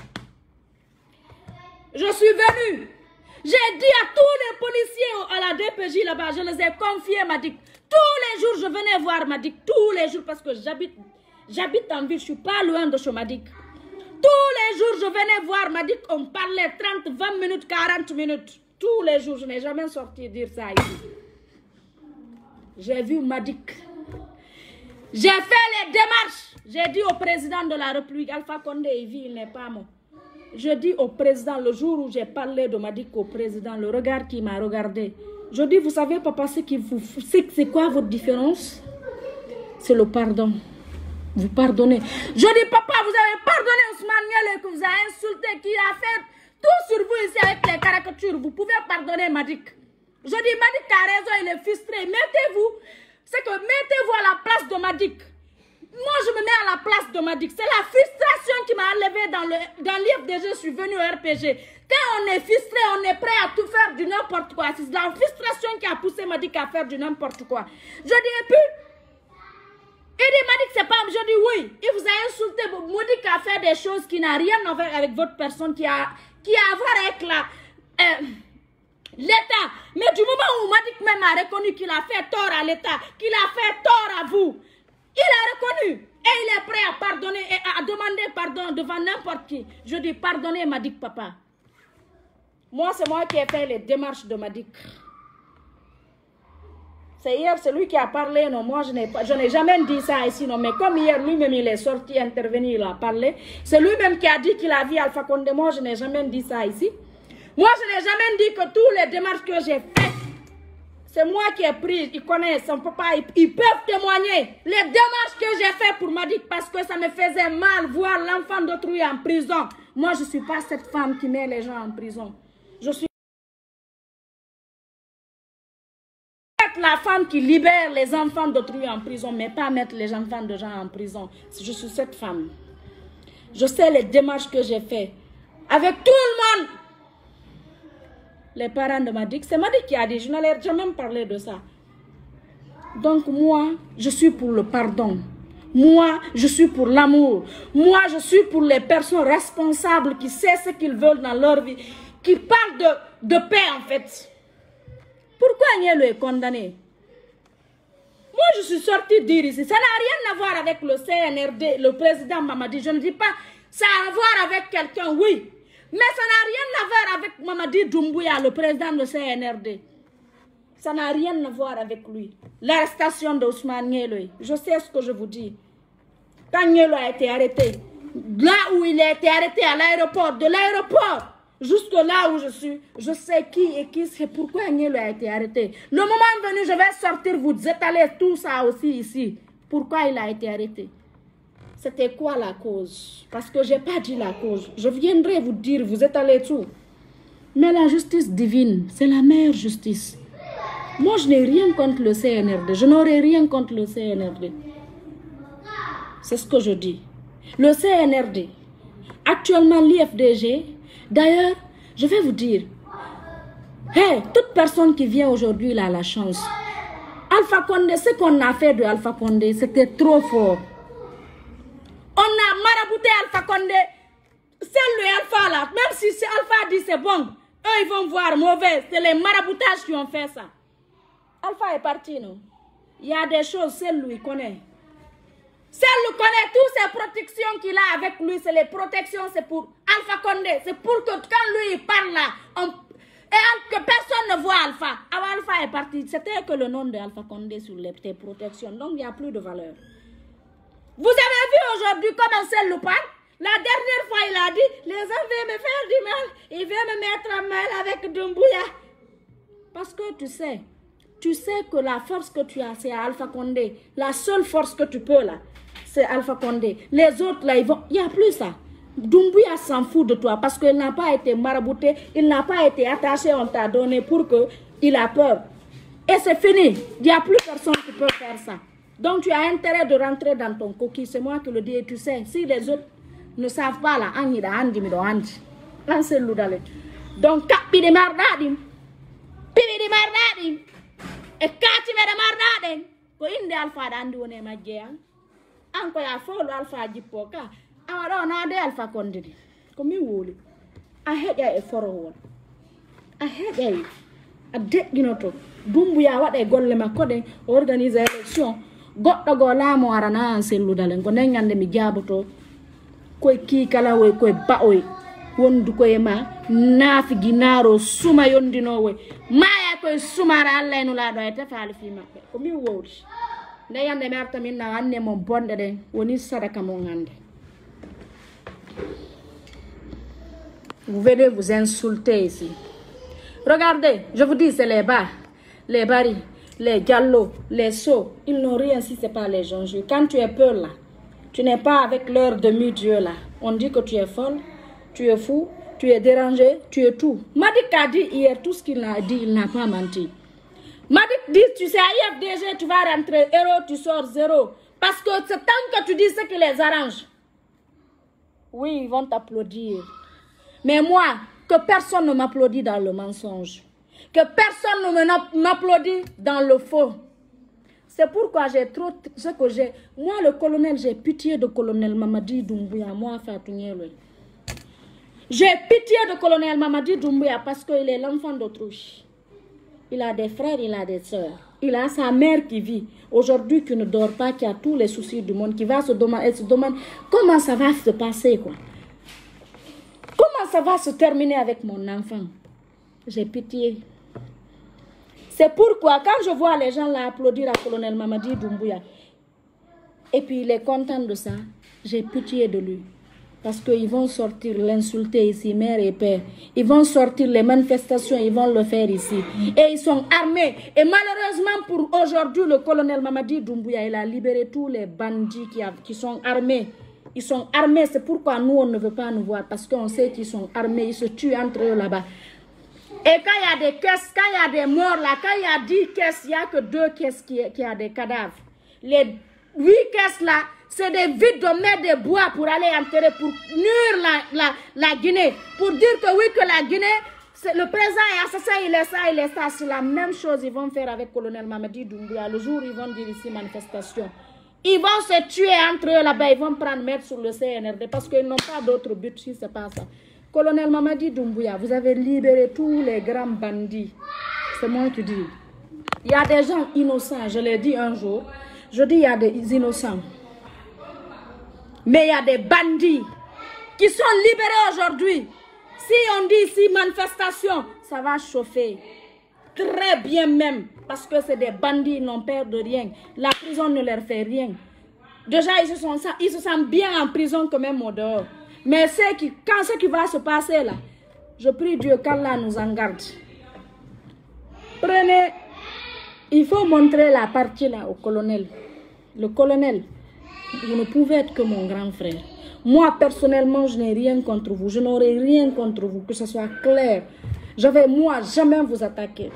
Je suis venue. J'ai dit à tous les policiers à la D P J là-bas, je les ai confiés Madik. Tous les jours, je venais voir Madik. Tous les jours, parce que j'habite j'habite en ville, je ne suis pas loin de chez Madik. Tous les jours, je venais voir Madik, on parlait trente, vingt minutes, quarante minutes. tous les jours. Je n'ai jamais sorti dire ça ici. J'ai vu Madik. J'ai fait les démarches. J'ai dit au président de la République, Alpha Condé, il vit, il n'est pas mort. Je dis au président, le jour où j'ai parlé de Madik au président, le regard qui m'a regardé, je dis, vous savez, papa, c'est quoi votre différence? C'est le pardon. Vous pardonnez. Je dis, papa, vous avez pardonné Ousmane Niele que vous avez insulté, qui a fait tout sur vous ici avec les caricatures. Vous pouvez pardonner Madik. Je dis, Madik a raison, il est frustré. Mettez-vous, c'est que mettez-vous à la place de Madik. Moi, je me mets à la place de Madik. C'est la frustration qui m'a enlevé dans le dans l'I F D G. Je suis venu au R P G. Quand on est frustré, on est prêt à tout faire du n'importe quoi. C'est la frustration qui a poussé Madik à faire du n'importe quoi. Je dis, et puis, il dit, Madik, c'est pas... Je dis, oui, il vous a insulté. Madik a fait des choses qui n'ont rien à voir avec votre personne, qui a, qui a à voir avec la... Euh, l'État. Mais du moment où Madik même a reconnu qu'il a fait tort à l'État, qu'il a fait tort à vous, il a reconnu et il est prêt à pardonner et à demander pardon devant n'importe qui. Je dis, pardonnez Madik, papa. Moi, c'est moi qui ai fait les démarches de Madik. C'est hier, c'est lui qui a parlé, non, moi je n'ai pas, je n'ai jamais dit ça ici, non, mais comme hier, lui-même il est sorti, intervenu, il a parlé, c'est lui-même qui a dit qu'il a vu Alpha Condé, moi je n'ai jamais dit ça ici. Moi je n'ai jamais dit que tous les démarches que j'ai faites, c'est moi qui ai pris, ils connaissent, son papa, ils, ils peuvent témoigner. Les démarches que j'ai faites pour Madik, parce que ça me faisait mal voir l'enfant d'autrui en prison. Moi je ne suis pas cette femme qui met les gens en prison. Je suis la femme qui libère les enfants d'autrui en prison, mais pas mettre les enfants de gens en prison. Je suis cette femme. Je sais les démarches que j'ai faites avec tout le monde. Les parents de Madik, c'est Madik qui a dit, je n'allais jamais parler de ça. Donc moi, je suis pour le pardon. Moi, je suis pour l'amour. Moi, je suis pour les personnes responsables qui savent ce qu'ils veulent dans leur vie, qui parlent de, de paix en fait. Pourquoi Niele est condamné? Moi, je suis sortie dire ici. Ça n'a rien à voir avec le C N R D, le président Mamadi. Je ne dis pas, ça a à voir avec quelqu'un, oui. Mais ça n'a rien à voir avec Mamadi Doumbouya, le président de C N R D. Ça n'a rien à voir avec lui. L'arrestation d'Ousmane Niele. Je sais ce que je vous dis. Quand Niele a été arrêté, là où il a été arrêté à l'aéroport, de l'aéroport, jusque là où je suis, je sais qui et qui, c'est pourquoi Niele a été arrêté. Le moment venu, je vais sortir, vous étaler tout ça aussi ici. Pourquoi il a été arrêté? C'était quoi la cause? Parce que je n'ai pas dit la cause. Je viendrai vous dire, vous étaler tout. Mais la justice divine, c'est la meilleure justice. Moi, je n'ai rien contre le C N R D. Je n'aurai rien contre le C N R D. C'est ce que je dis. Le C N R D, actuellement l'I F D G, d'ailleurs, je vais vous dire, hey, toute personne qui vient aujourd'hui, il a la chance. Alpha Condé, ce qu'on a fait de Alpha Condé, c'était trop fort. On a marabouté Alpha Condé. C'est le Alpha là. Même si Alpha dit c'est bon, eux ils vont voir mauvais. C'est les maraboutages qui ont fait ça. Alpha est parti, non? Il y a des choses, c'est lui connaît. C'est lui connaît toutes ces protections qu'il a avec lui. C'est les protections, c'est pour Alpha Condé. C'est pour que quand lui il parle là, on, et que personne ne voit Alpha. Alors Alpha est parti. C'était que le nom de Alpha Condé sur les, les protections. Donc il n'y a plus de valeur. Vous avez vu aujourd'hui comment c'est le parle? La dernière fois, il a dit, les gens veulent me faire du mal. Ils veulent me mettre en mal avec Doumbouya. Parce que tu sais, tu sais que la force que tu as, c'est Alpha Condé. La seule force que tu peux là, c'est Alpha Condé. Les autres là, ils vont... Il n'y a plus ça. Doumbouya s'en fout de toi parce qu'il n'a pas été marabouté, il n'a pas été attaché, on t'a donné pour qu'il a peur. Et c'est fini. Il n'y a plus personne qui peut faire ça. Donc tu as intérêt de rentrer dans ton coquille. C'est moi qui le dis et tu sais. Si les autres ne savent pas là, on ira andi mi do andi. Lancez le d'aller. Donc capi de mardadim, pibi de mardadim, et kati me de mardadim. Ko inde alpha d'andi one magéan. Anko ya follow alpha jipoka. Awara na de Alpha Condé. Ko mi woli. A heƴa e foro won. A heƴa a deƴƴinoto. Doumbouya waɗa e golle makko ɗen organise élection. Goɗɗo go laamo arana an selludalen ko nden ñande mi jaaboto koye kiikala woy koye ba'oy wondu koyema nafi ginaro suma yondinowe maya koy sumara Allah no la do e tefal fi mabbe ko mi wowri nde yande mi arta min na wanne mo bonde de woni sadaka mo ngande. Vous venez vous insulter ici. Regardez, je vous dis, c'est les bas, les baris, les gallos, les sots. Ils n'ont rien si ce n'est pas les gens. Quand tu es peur là, tu n'es pas avec leur demi-dieu là. On dit que tu es folle, tu es fou, tu es dérangé, tu es tout. Madik a dit hier tout ce qu'il a dit, il n'a pas menti. Madik dit, tu sais, à I F D G, tu vas rentrer héros, tu sors zéro. Parce que c'est tant que tu dis ce qui les arrange. Oui, ils vont t'applaudir. Mais moi, que personne ne m'applaudit dans le mensonge. Que personne ne m'applaudit dans le faux. C'est pourquoi j'ai trop... Ce que j'ai... Moi, le colonel, j'ai pitié de colonel Mamadi Doumbouya. Moi, Fatou Niéloé. J'ai pitié de colonel Mamadi Doumbouya parce qu'il est l'enfant d'autrui. Il a des frères, il a des sœurs. Il a sa mère qui vit. Aujourd'hui, qui ne dort pas, qui a tous les soucis du monde, qui va se demander, se demander comment ça va se passer, quoi. Comment ça va se terminer avec mon enfant? J'ai pitié. C'est pourquoi, quand je vois les gens là applaudir à colonel Mamadi Doumbouya, et puis il est content de ça, j'ai pitié de lui. Parce qu'ils vont sortir l'insulter ici, mère et père. Ils vont sortir les manifestations, ils vont le faire ici. Et ils sont armés. Et malheureusement pour aujourd'hui, le colonel Mamadi Doumbouya, il a libéré tous les bandits qui, a, qui sont armés. Ils sont armés, c'est pourquoi nous, on ne veut pas nous voir. Parce qu'on sait qu'ils sont armés, ils se tuent entre eux là-bas. Et quand il y a des caisses, quand il y a des morts là, quand il y a dix caisses, il n'y a que deux caisses qui, qui a des cadavres. Les huit caisses là, c'est des vides de mettre des bois pour aller enterrer, pour nuire la, la, la Guinée. Pour dire que oui, que la Guinée, le président est assassin, il est ça, il est ça. C'est la même chose qu'ils vont faire avec le colonel Mamadi Doumbouya. Le jour où ils vont dire ici manifestation. Ils vont se tuer entre eux là-bas, ils vont prendre mettre sur le C N R D parce qu'ils n'ont pas d'autre but si ce n'est pas ça. Colonel Mamadi Doumbouya, vous avez libéré tous les grands bandits. C'est moi qui dis. Il y a des gens innocents, je l'ai dit un jour. Je dis il y a des innocents. Mais il y a des bandits qui sont libérés aujourd'hui. Si on dit ici manifestation, ça va chauffer. Très bien même. Parce que c'est des bandits, ils n'ont peur de rien. La prison ne leur fait rien. Déjà, ils se, sont, ils se sentent bien en prison que même au dehors. Mais qui, quand ce qui va se passer là, je prie Dieu qu'Allah nous en garde. Prenez, il faut montrer la partie là au colonel. Le colonel, vous ne pouvez être que mon grand frère. Moi, personnellement, je n'ai rien contre vous. Je n'aurai rien contre vous, que ce soit clair. Je vais, moi, jamais vous attaquer.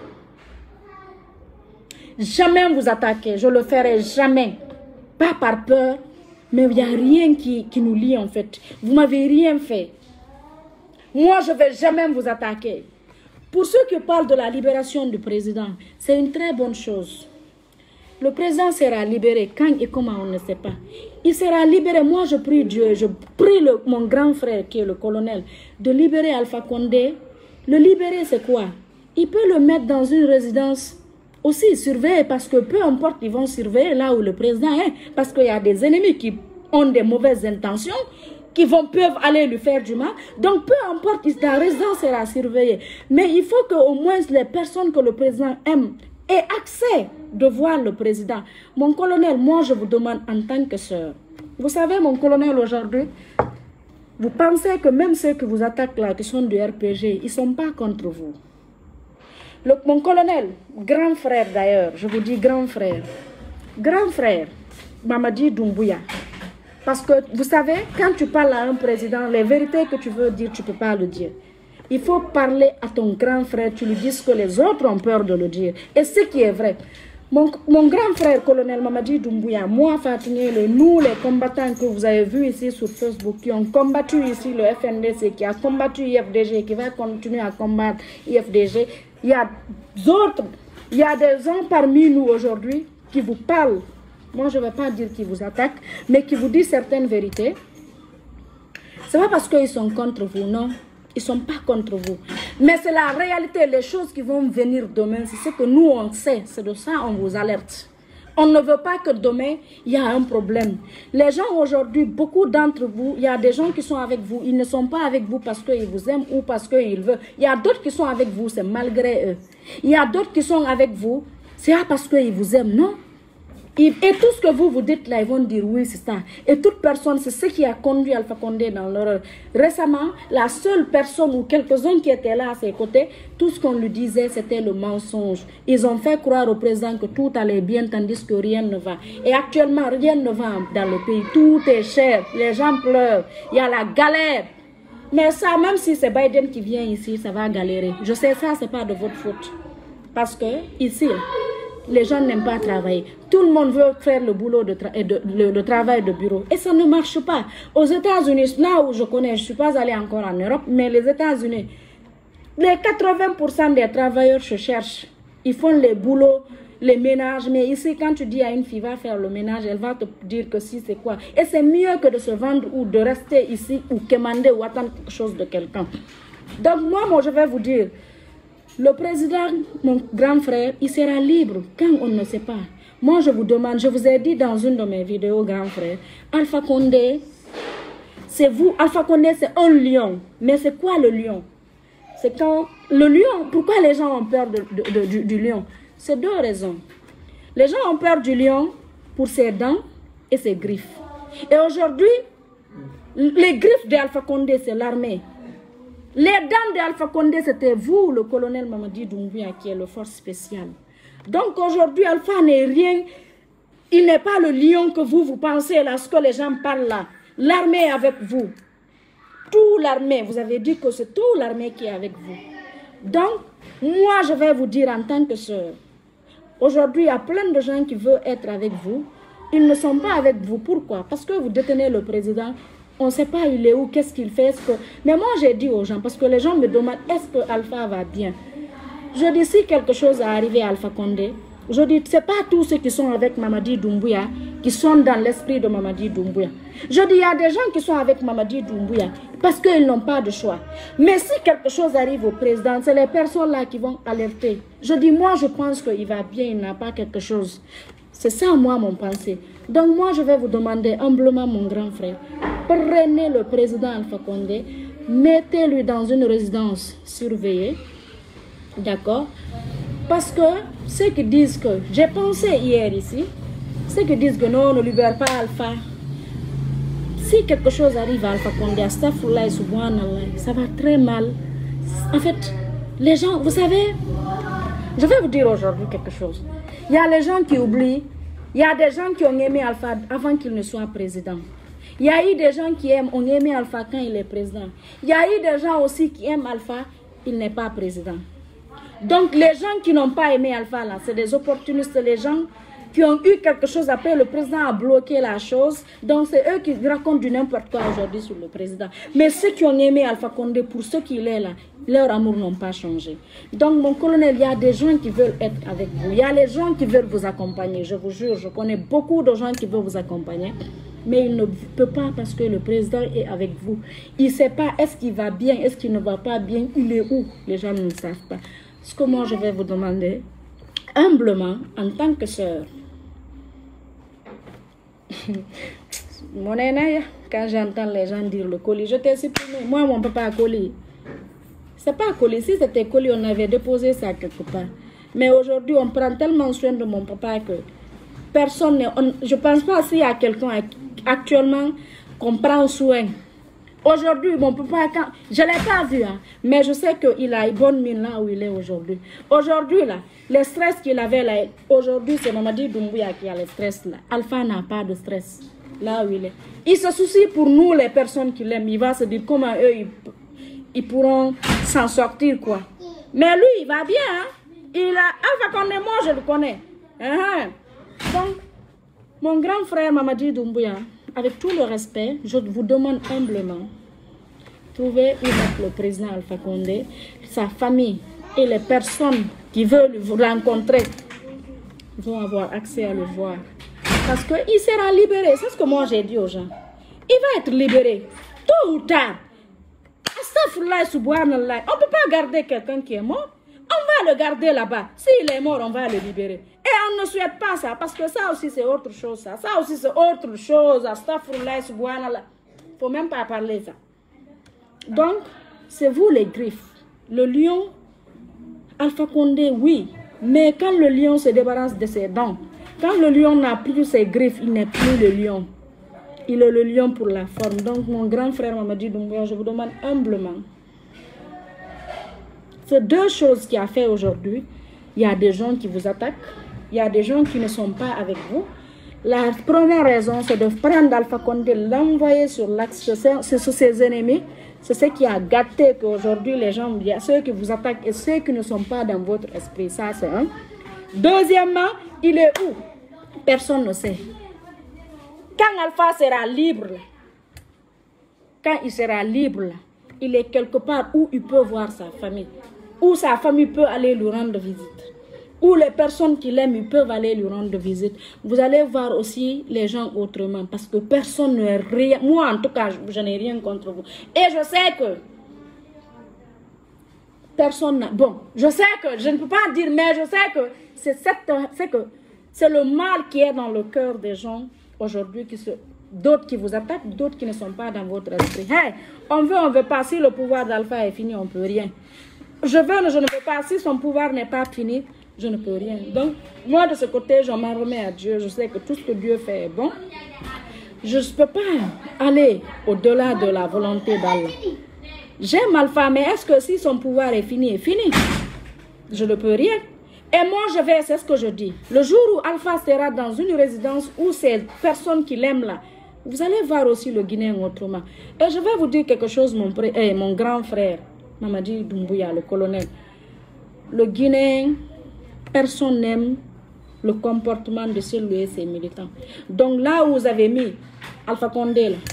Jamais vous attaquer, je le ferai jamais. Pas par peur, mais il n'y a rien qui, qui nous lie en fait. Vous m'avez rien fait. Moi, je ne vais jamais vous attaquer. Pour ceux qui parlent de la libération du président, c'est une très bonne chose. Le président sera libéré quand et comment on ne sait pas. Il sera libéré. Moi, je prie Dieu, je prie le, mon grand frère qui est le colonel de libérer Alpha Condé. Le libérer, c'est quoi? Il peut le mettre dans une résidence aussi surveiller parce que peu importe, ils vont surveiller là où le président est. Parce qu'il y a des ennemis qui ont des mauvaises intentions, qui vont, peuvent aller lui faire du mal. Donc peu importe, la résidence sera surveillée. Mais il faut qu'au moins les personnes que le président aime aient accès de voir le président. Mon colonel, moi je vous demande en tant que soeur. Vous savez, mon colonel, aujourd'hui, vous pensez que même ceux qui vous attaquent là, qui sont du R P G, ils ne sont pas contre vous. Le, mon colonel, grand frère d'ailleurs, je vous dis grand frère, grand frère, Mamadi Doumbouya. Parce que vous savez, quand tu parles à un président, les vérités que tu veux dire, tu ne peux pas le dire. Il faut parler à ton grand frère, tu lui dis ce que les autres ont peur de le dire. Et ce qui est vrai. Mon, mon grand frère, colonel Mamadi Doumbouya, moi, Fatou Niéloé, nous, les combattants que vous avez vus ici sur Facebook, qui ont combattu ici le F N D C, qui a combattu I F D G, qui va continuer à combattre I F D G, il y a d'autres, il y a des gens parmi nous aujourd'hui qui vous parlent. Moi, je ne vais pas dire qu'ils vous attaquent, mais qui vous disent certaines vérités. Ce n'est pas parce qu'ils sont contre vous, non. Ils ne sont pas contre vous. Mais c'est la réalité, les choses qui vont venir demain, c'est ce que nous, on sait. C'est de ça on vous alerte. On ne veut pas que demain, il y a un problème. Les gens aujourd'hui, beaucoup d'entre vous, il y a des gens qui sont avec vous. Ils ne sont pas avec vous parce qu'ils vous aiment ou parce qu'ils veulent. Il y a d'autres qui sont avec vous, c'est malgré eux. Il y a d'autres qui sont avec vous, c'est parce qu'ils vous aiment, non? Et tout ce que vous vous dites là, ils vont dire oui, c'est ça. Et toute personne, c'est ce qui a conduit Alpha Condé dans l'horreur. Récemment, la seule personne ou quelques-uns qui étaient là à ses côtés, tout ce qu'on lui disait, c'était le mensonge. Ils ont fait croire au président que tout allait bien, tandis que rien ne va. Et actuellement, rien ne va dans le pays. Tout est cher. Les gens pleurent. Il y a la galère. Mais ça, même si c'est Biden qui vient ici, ça va galérer. Je sais ça, c'est pas de votre faute. Parce que ici, les gens n'aiment pas travailler. Tout le monde veut faire le boulot de, tra de le, le travail de bureau. Et ça ne marche pas. Aux États-Unis, là où je connais, je ne suis pas allée encore en Europe, mais les États-Unis, les quatre-vingts pour cent des travailleurs se cherchent. Ils font les boulots, les ménages. Mais ici, quand tu dis à une fille, va faire le ménage, elle va te dire que si, c'est quoi. Et c'est mieux que de se vendre ou de rester ici ou commander ou attendre quelque chose de quelqu'un. Donc moi, moi, je vais vous dire, le président, mon grand frère, il sera libre quand on ne sait pas. Moi, je vous demande, je vous ai dit dans une de mes vidéos, grand frère, Alpha Condé, c'est vous, Alpha Condé, c'est un lion. Mais c'est quoi le lion? C'est quand le lion, pourquoi les gens ont peur de, de, de, du, du lion? C'est deux raisons. Les gens ont peur du lion pour ses dents et ses griffes. Et aujourd'hui, les griffes d'Alpha Condé, c'est l'armée. Les dents d'Alpha Condé, c'était vous, le colonel Mamadi Doumbouya, qui est le force spéciale. Donc aujourd'hui, Alpha n'est rien, il n'est pas le lion que vous, vous pensez là, ce que les gens parlent là. L'armée est avec vous. Tout l'armée, vous avez dit que c'est tout l'armée qui est avec vous. Donc, moi, je vais vous dire en tant que sœur, aujourd'hui, il y a plein de gens qui veulent être avec vous. Ils ne sont pas avec vous. Pourquoi? Parce que vous détenez le président. On ne sait pas il est où, qu'est-ce qu'il fait. Que... Mais moi, j'ai dit aux gens, parce que les gens me demandent, est-ce que Alpha va bien? Je dis, si quelque chose est arrivé à Alpha Condé, je dis, ce n'est pas tous ceux qui sont avec Mamadi Doumbouya qui sont dans l'esprit de Mamadi Doumbouya. Je dis, il y a des gens qui sont avec Mamadi Doumbouya parce qu'ils n'ont pas de choix. Mais si quelque chose arrive au président, c'est les personnes-là qui vont alerter. Je dis, moi, je pense qu'il va bien, il n'a pas quelque chose. C'est ça, moi, mon pensée. Donc, moi, je vais vous demander humblement, mon grand frère, prenez le président Alpha Condé, mettez-lui dans une résidence surveillée, d'accord? Parce que ceux qui disent que, j'ai pensé hier ici, ceux qui disent que non, on ne libère pas Alpha, si quelque chose arrive à Alpha Condé, astaghfirullah, subhanallah, ça va très mal. En fait, les gens, vous savez, je vais vous dire aujourd'hui quelque chose. Il y a les gens qui oublient, il y a des gens qui ont aimé Alpha avant qu'il ne soit président. Il y a eu des gens qui aiment, ont aimé Alpha quand il est président. Il y a eu des gens aussi qui aiment Alpha, il n'est pas président. Donc les gens qui n'ont pas aimé Alpha, là, c'est des opportunistes, les gens qui ont eu quelque chose après, le président a bloqué la chose. Donc c'est eux qui racontent du n'importe quoi aujourd'hui sur le président. Mais ceux qui ont aimé Alpha Condé, pour ceux qui est là, leur amour n'ont pas changé. Donc mon colonel, il y a des gens qui veulent être avec vous. Il y a les gens qui veulent vous accompagner. Je vous jure, je connais beaucoup de gens qui veulent vous accompagner. Mais il ne peut pas parce que le président est avec vous. Il ne sait pas est-ce qu'il va bien, est-ce qu'il ne va pas bien, il est où. Les gens ne savent pas. Ce que moi je vais vous demander, humblement, en tant que sœur, mon aîné, quand j'entends les gens dire le colis, je t'ai supprimé. Moi, mon papa a colis. C'est pas colis. Si c'était colis, on avait déposé ça quelque part. Mais aujourd'hui, on prend tellement soin de mon papa que personne ne... On, je pense pas s'il y a quelqu'un actuellement qu'on prend soin. Aujourd'hui, mon papa, quand, je ne l'ai pas vu, hein, mais je sais qu'il a une bonne mine là où il est aujourd'hui. Aujourd'hui, là, le stress qu'il avait là, aujourd'hui, c'est Mamadi Doumbouya qui a le stress là. Alpha n'a pas de stress là où il est. Il se soucie pour nous, les personnes qui l'aiment. Il va se dire comment eux, ils, ils pourront s'en sortir, quoi. Mais lui, il va bien, hein. Il a, Alpha Condé, moi, je le connais. Uh-huh. Donc, mon grand frère Mamadi Doumbouya, avec tout le respect, je vous demande humblement, trouvez où mettre le président Alpha Condé, sa famille et les personnes qui veulent vous rencontrer vont avoir accès à le voir. Parce qu'il sera libéré. C'est ce que moi j'ai dit aux gens. Il va être libéré. Tôt ou tard. Astaghfirullah, subhanallah. On ne peut pas garder quelqu'un qui est mort. On le garder là-bas. S'il est mort, on va le libérer. Et on ne souhaite pas ça, parce que ça aussi c'est autre chose. Ça, ça aussi c'est autre chose. Astaghfirullah, subhanallah. Il ne faut même pas parler ça. Donc, c'est vous les griffes. Le lion, Alpha Condé, oui. Mais quand le lion se débarrasse de ses dents, quand le lion n'a plus ses griffes, il n'est plus le lion. Il est le lion pour la forme. Donc, mon grand frère Mamadi Doumbouya, je vous demande humblement. C'est deux choses qu'il a fait aujourd'hui. Il y a des gens qui vous attaquent. Il y a des gens qui ne sont pas avec vous. La première raison, c'est de prendre Alpha Condé, l'envoyer sur l'axe. C'est sur ses ennemis. C'est ce qui a gâté qu'aujourd'hui, les gens, il y a ceux qui vous attaquent et ceux qui ne sont pas dans votre esprit. Ça, c'est un. Deuxièmement, il est où? Personne ne sait. Quand Alpha sera libre, quand il sera libre, il est quelque part où il peut voir sa famille, où sa famille peut aller lui rendre visite, où les personnes qui l'aiment, ils peuvent aller lui rendre visite. Vous allez voir aussi les gens autrement, parce que personne ne rien. Moi, en tout cas, je, je n'ai rien contre vous. Et je sais que personne n'a... Bon, je sais que, je ne peux pas dire, mais je sais que c'est c'est que c'est le mal qui est dans le cœur des gens aujourd'hui, qui se... d'autres qui vous attaquent, d'autres qui ne sont pas dans votre esprit. Hey, on veut, on veut pas. Si le pouvoir d'Alpha est fini, on ne peut rien. Je veux, je ne veux pas. Si son pouvoir n'est pas fini, je ne peux rien. Donc, moi, de ce côté, je m'en remets à Dieu. Je sais que tout ce que Dieu fait est bon. Je ne peux pas aller au-delà de la volonté d'Allah. J'aime Alpha, mais est-ce que si son pouvoir est fini, est fini? Je ne peux rien. Et moi, je vais, c'est ce que je dis. Le jour où Alpha sera dans une résidence où ces personnes qui l'aiment là, vous allez voir aussi le Guinéen autrement. Et je vais vous dire quelque chose, mon, pré, eh, mon grand frère, Mamadi Doumbouya, le colonel. Le Guinéen, personne n'aime le comportement de celui et ses militants. Donc là où vous avez mis Alpha Condé, là,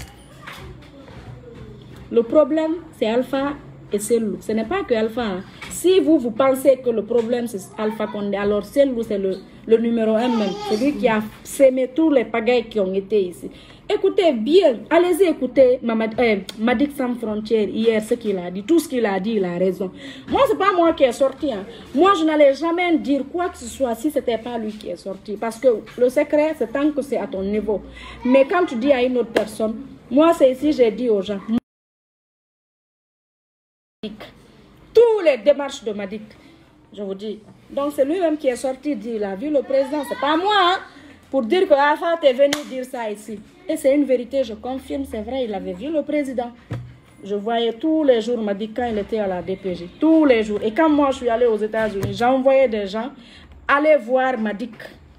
le problème, c'est Alpha et Cellou. Ce n'est pas que Alpha. Hein. Si vous, vous pensez que le problème, c'est Alpha Condé, alors Cellou, c'est le, le numéro un même. C'est lui qui a sémé tous les pagailles qui ont été ici. Écoutez bien, allez-y écouter Mamad, euh, Madik Sans Frontières hier, ce qu'il a dit. Tout ce qu'il a dit, il a raison. Moi, ce n'est pas moi qui est sorti. Hein. Moi, je n'allais jamais dire quoi que ce soit si ce n'était pas lui qui est sorti. Parce que le secret, c'est tant que c'est à ton niveau. Mais quand tu dis à une autre personne, moi, c'est ici, j'ai dit aux gens. Tous les démarches de Madik, je vous dis. Donc c'est lui-même qui est sorti dire, il a vu le président, c'est pas moi, hein, pour dire que Alpha est venu dire ça ici. Et c'est une vérité, je confirme, c'est vrai, il avait vu le président. Je voyais tous les jours Madik quand il était à la D P J, tous les jours. Et quand moi je suis allée aux États-Unis, j'ai envoyé des gens aller voir Madik.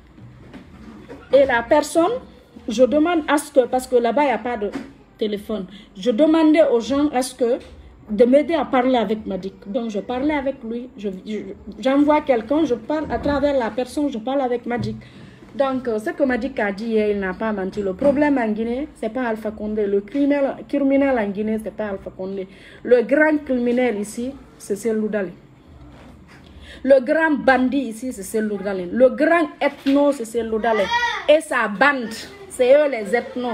Et la personne, je demande à ce que, parce que là-bas il n'y a pas de téléphone, je demandais aux gens à ce que de m'aider à parler avec Madik. Donc je parlais avec lui, j'envoie je, quelqu'un, je parle à travers la personne, je parle avec Madik. Donc ce que Madik a dit, il n'a pas menti. Le problème en Guinée, ce n'est pas Alpha Condé. Le criminel, criminel en Guinée, ce n'est pas Alpha Condé. Le grand criminel ici, c'est Cellou Dalein. Le grand bandit ici, c'est Cellou Dalein. Le grand ethno, c'est Cellou Dalein. Et sa bande, c'est eux les ethnos.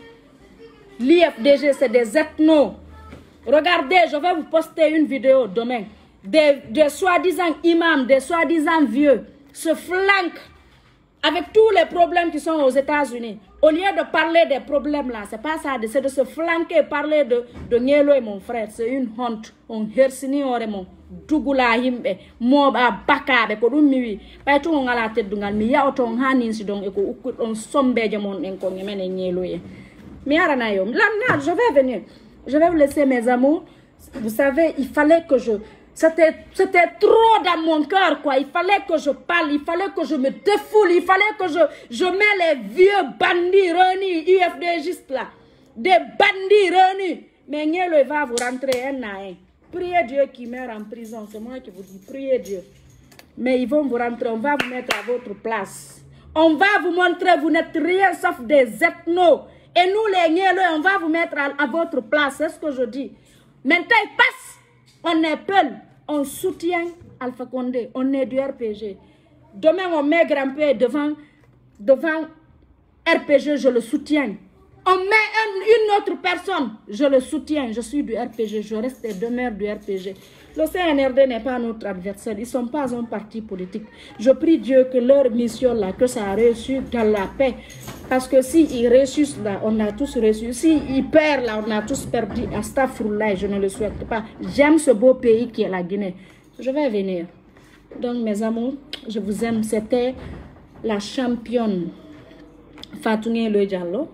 L'I F D G, c'est des ethnos. Regardez, je vais vous poster une vidéo demain. Des, des soi-disant imams, des soi-disant vieux se flanquent avec tous les problèmes qui sont aux États-Unis. Au lieu de parler des problèmes là, c'est pas ça, c'est de se flanquer, parler de, de Nielo et mon frère. C'est une honte. On hersini oremo. Dugula himbe, moba bakabe, ko rumiwi. Pas tout on a la tête dungal, mi ya oton hanin si donc, et ko on sombe jamon en ko nyemene Nielo ye. Mi arana yo, là, je vais venir. Je vais vous laisser mes amours. Vous savez, il fallait que je... C'était trop dans mon cœur, quoi. Il fallait que je parle, il fallait que je me défoule, il fallait que je, je mets les vieux bandits réunis, U F D juste là. Des bandits réunis. Mais Nielo va vous rentrer un à un. Priez Dieu qui meurt en prison. C'est moi qui vous dis, priez Dieu. Mais ils vont vous rentrer, on va vous mettre à votre place. On va vous montrer, vous n'êtes rien sauf des ethnos. Et nous, les Nielo, on va vous mettre à, à votre place. C'est ce que je dis. Maintenant, il passe. On est peul. On soutient Alpha Condé. On est du R P G. Demain, on met Grand-Père devant, devant R P G. Je le soutiens. on met un, une autre personne, je le soutiens, je suis du R P G, je reste et demeure du R P G. Le C N R D n'est pas notre adversaire, ils ne sont pas un parti politique. Je prie Dieu que leur mission là, que ça a réussi dans la paix. Parce que s'ils réussissent là, on a tous réussi. S'ils perdent là, on a tous perdu. Astaghfirullah, je ne le souhaite pas. J'aime ce beau pays qui est la Guinée. Je vais venir. Donc mes amours, je vous aime. C'était la championne Fatouné Le Diallo.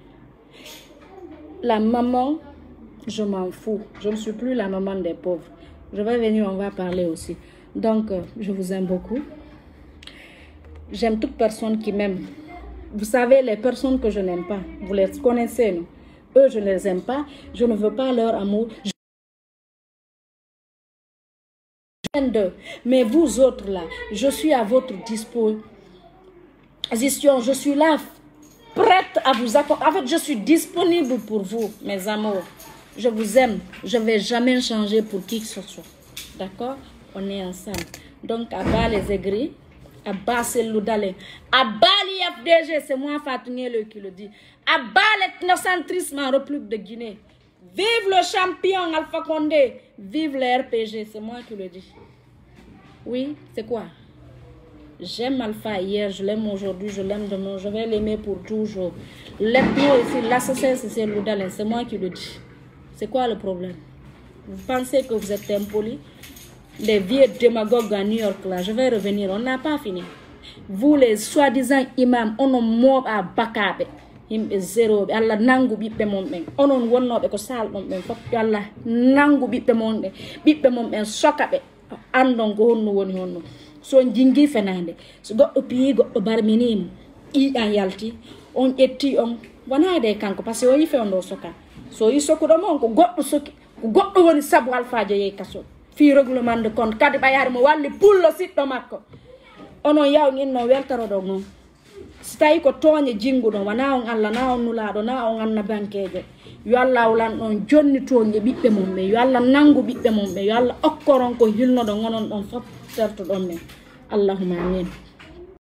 La maman, je m'en fous. Je ne suis plus la maman des pauvres. Je vais venir, on va parler aussi. Donc, euh, je vous aime beaucoup. J'aime toute personne qui m'aime. Vous savez, les personnes que je n'aime pas, vous les connaissez, non? Eux, je ne les aime pas. Je ne veux pas leur amour. Je... Mais vous autres, là, je suis à votre disposition. Je suis là, prête à vous accompagner. En fait, je suis disponible pour vous, mes amours. Je vous aime. Je ne vais jamais changer pour qui que ce soit. D'accord? On est ensemble. Donc, à bas les aigris, à bas c'est l'oudalé. À bas l'I F D G, c'est moi Fatouné Le qui le dit. À bas l'ethnocentrisme en République de Guinée. Vive le champion Alpha Condé. Vive le R P G, c'est moi qui le dis. Oui, c'est quoi? J'aime Alpha hier, je l'aime aujourd'hui, je l'aime demain, je vais l'aimer pour toujours. L'ethno ici, l'assassin, c'est l'oudalé, c'est moi qui le dis. C'est quoi le problème? Vous pensez que vous êtes impoli? Les vieux démagogues à New York, là, je vais revenir, on n'a pas fini. Vous, les soi-disant imams, on a mort à Bakabe. Himbe zéro, Allah nangu bippe mon men. Onon wonnobe ko sal don ben fop Allah nangu bippe mon de. Bippe mon ben sokabe. Andon ko honno woni honno. So jingi fenande. So goddo pi goddo barminimo. I an yalti, on etti on wana de kanko parce que o yife on do soka. So yi sokudo mon ko goddo soki, ko goddo woni sabu alfaaje yey kaso. Fi règlement de compte kadi bayar mo walli pullo sitto makko. Onon yaw ngin no weltaro do non. Si tawi ko toñe jinguɗo wana on Allah na on nulaɗo na on anna bankejo yo Allah wulan ɗon jonni toñe ɓiɓɓe mum ɓe yo Allah nangu ɓiɓɓe mum ɓe yo Allah okkoron ko hilnoɗo gonon ɗon fof tertoɗon men Allahumma amin.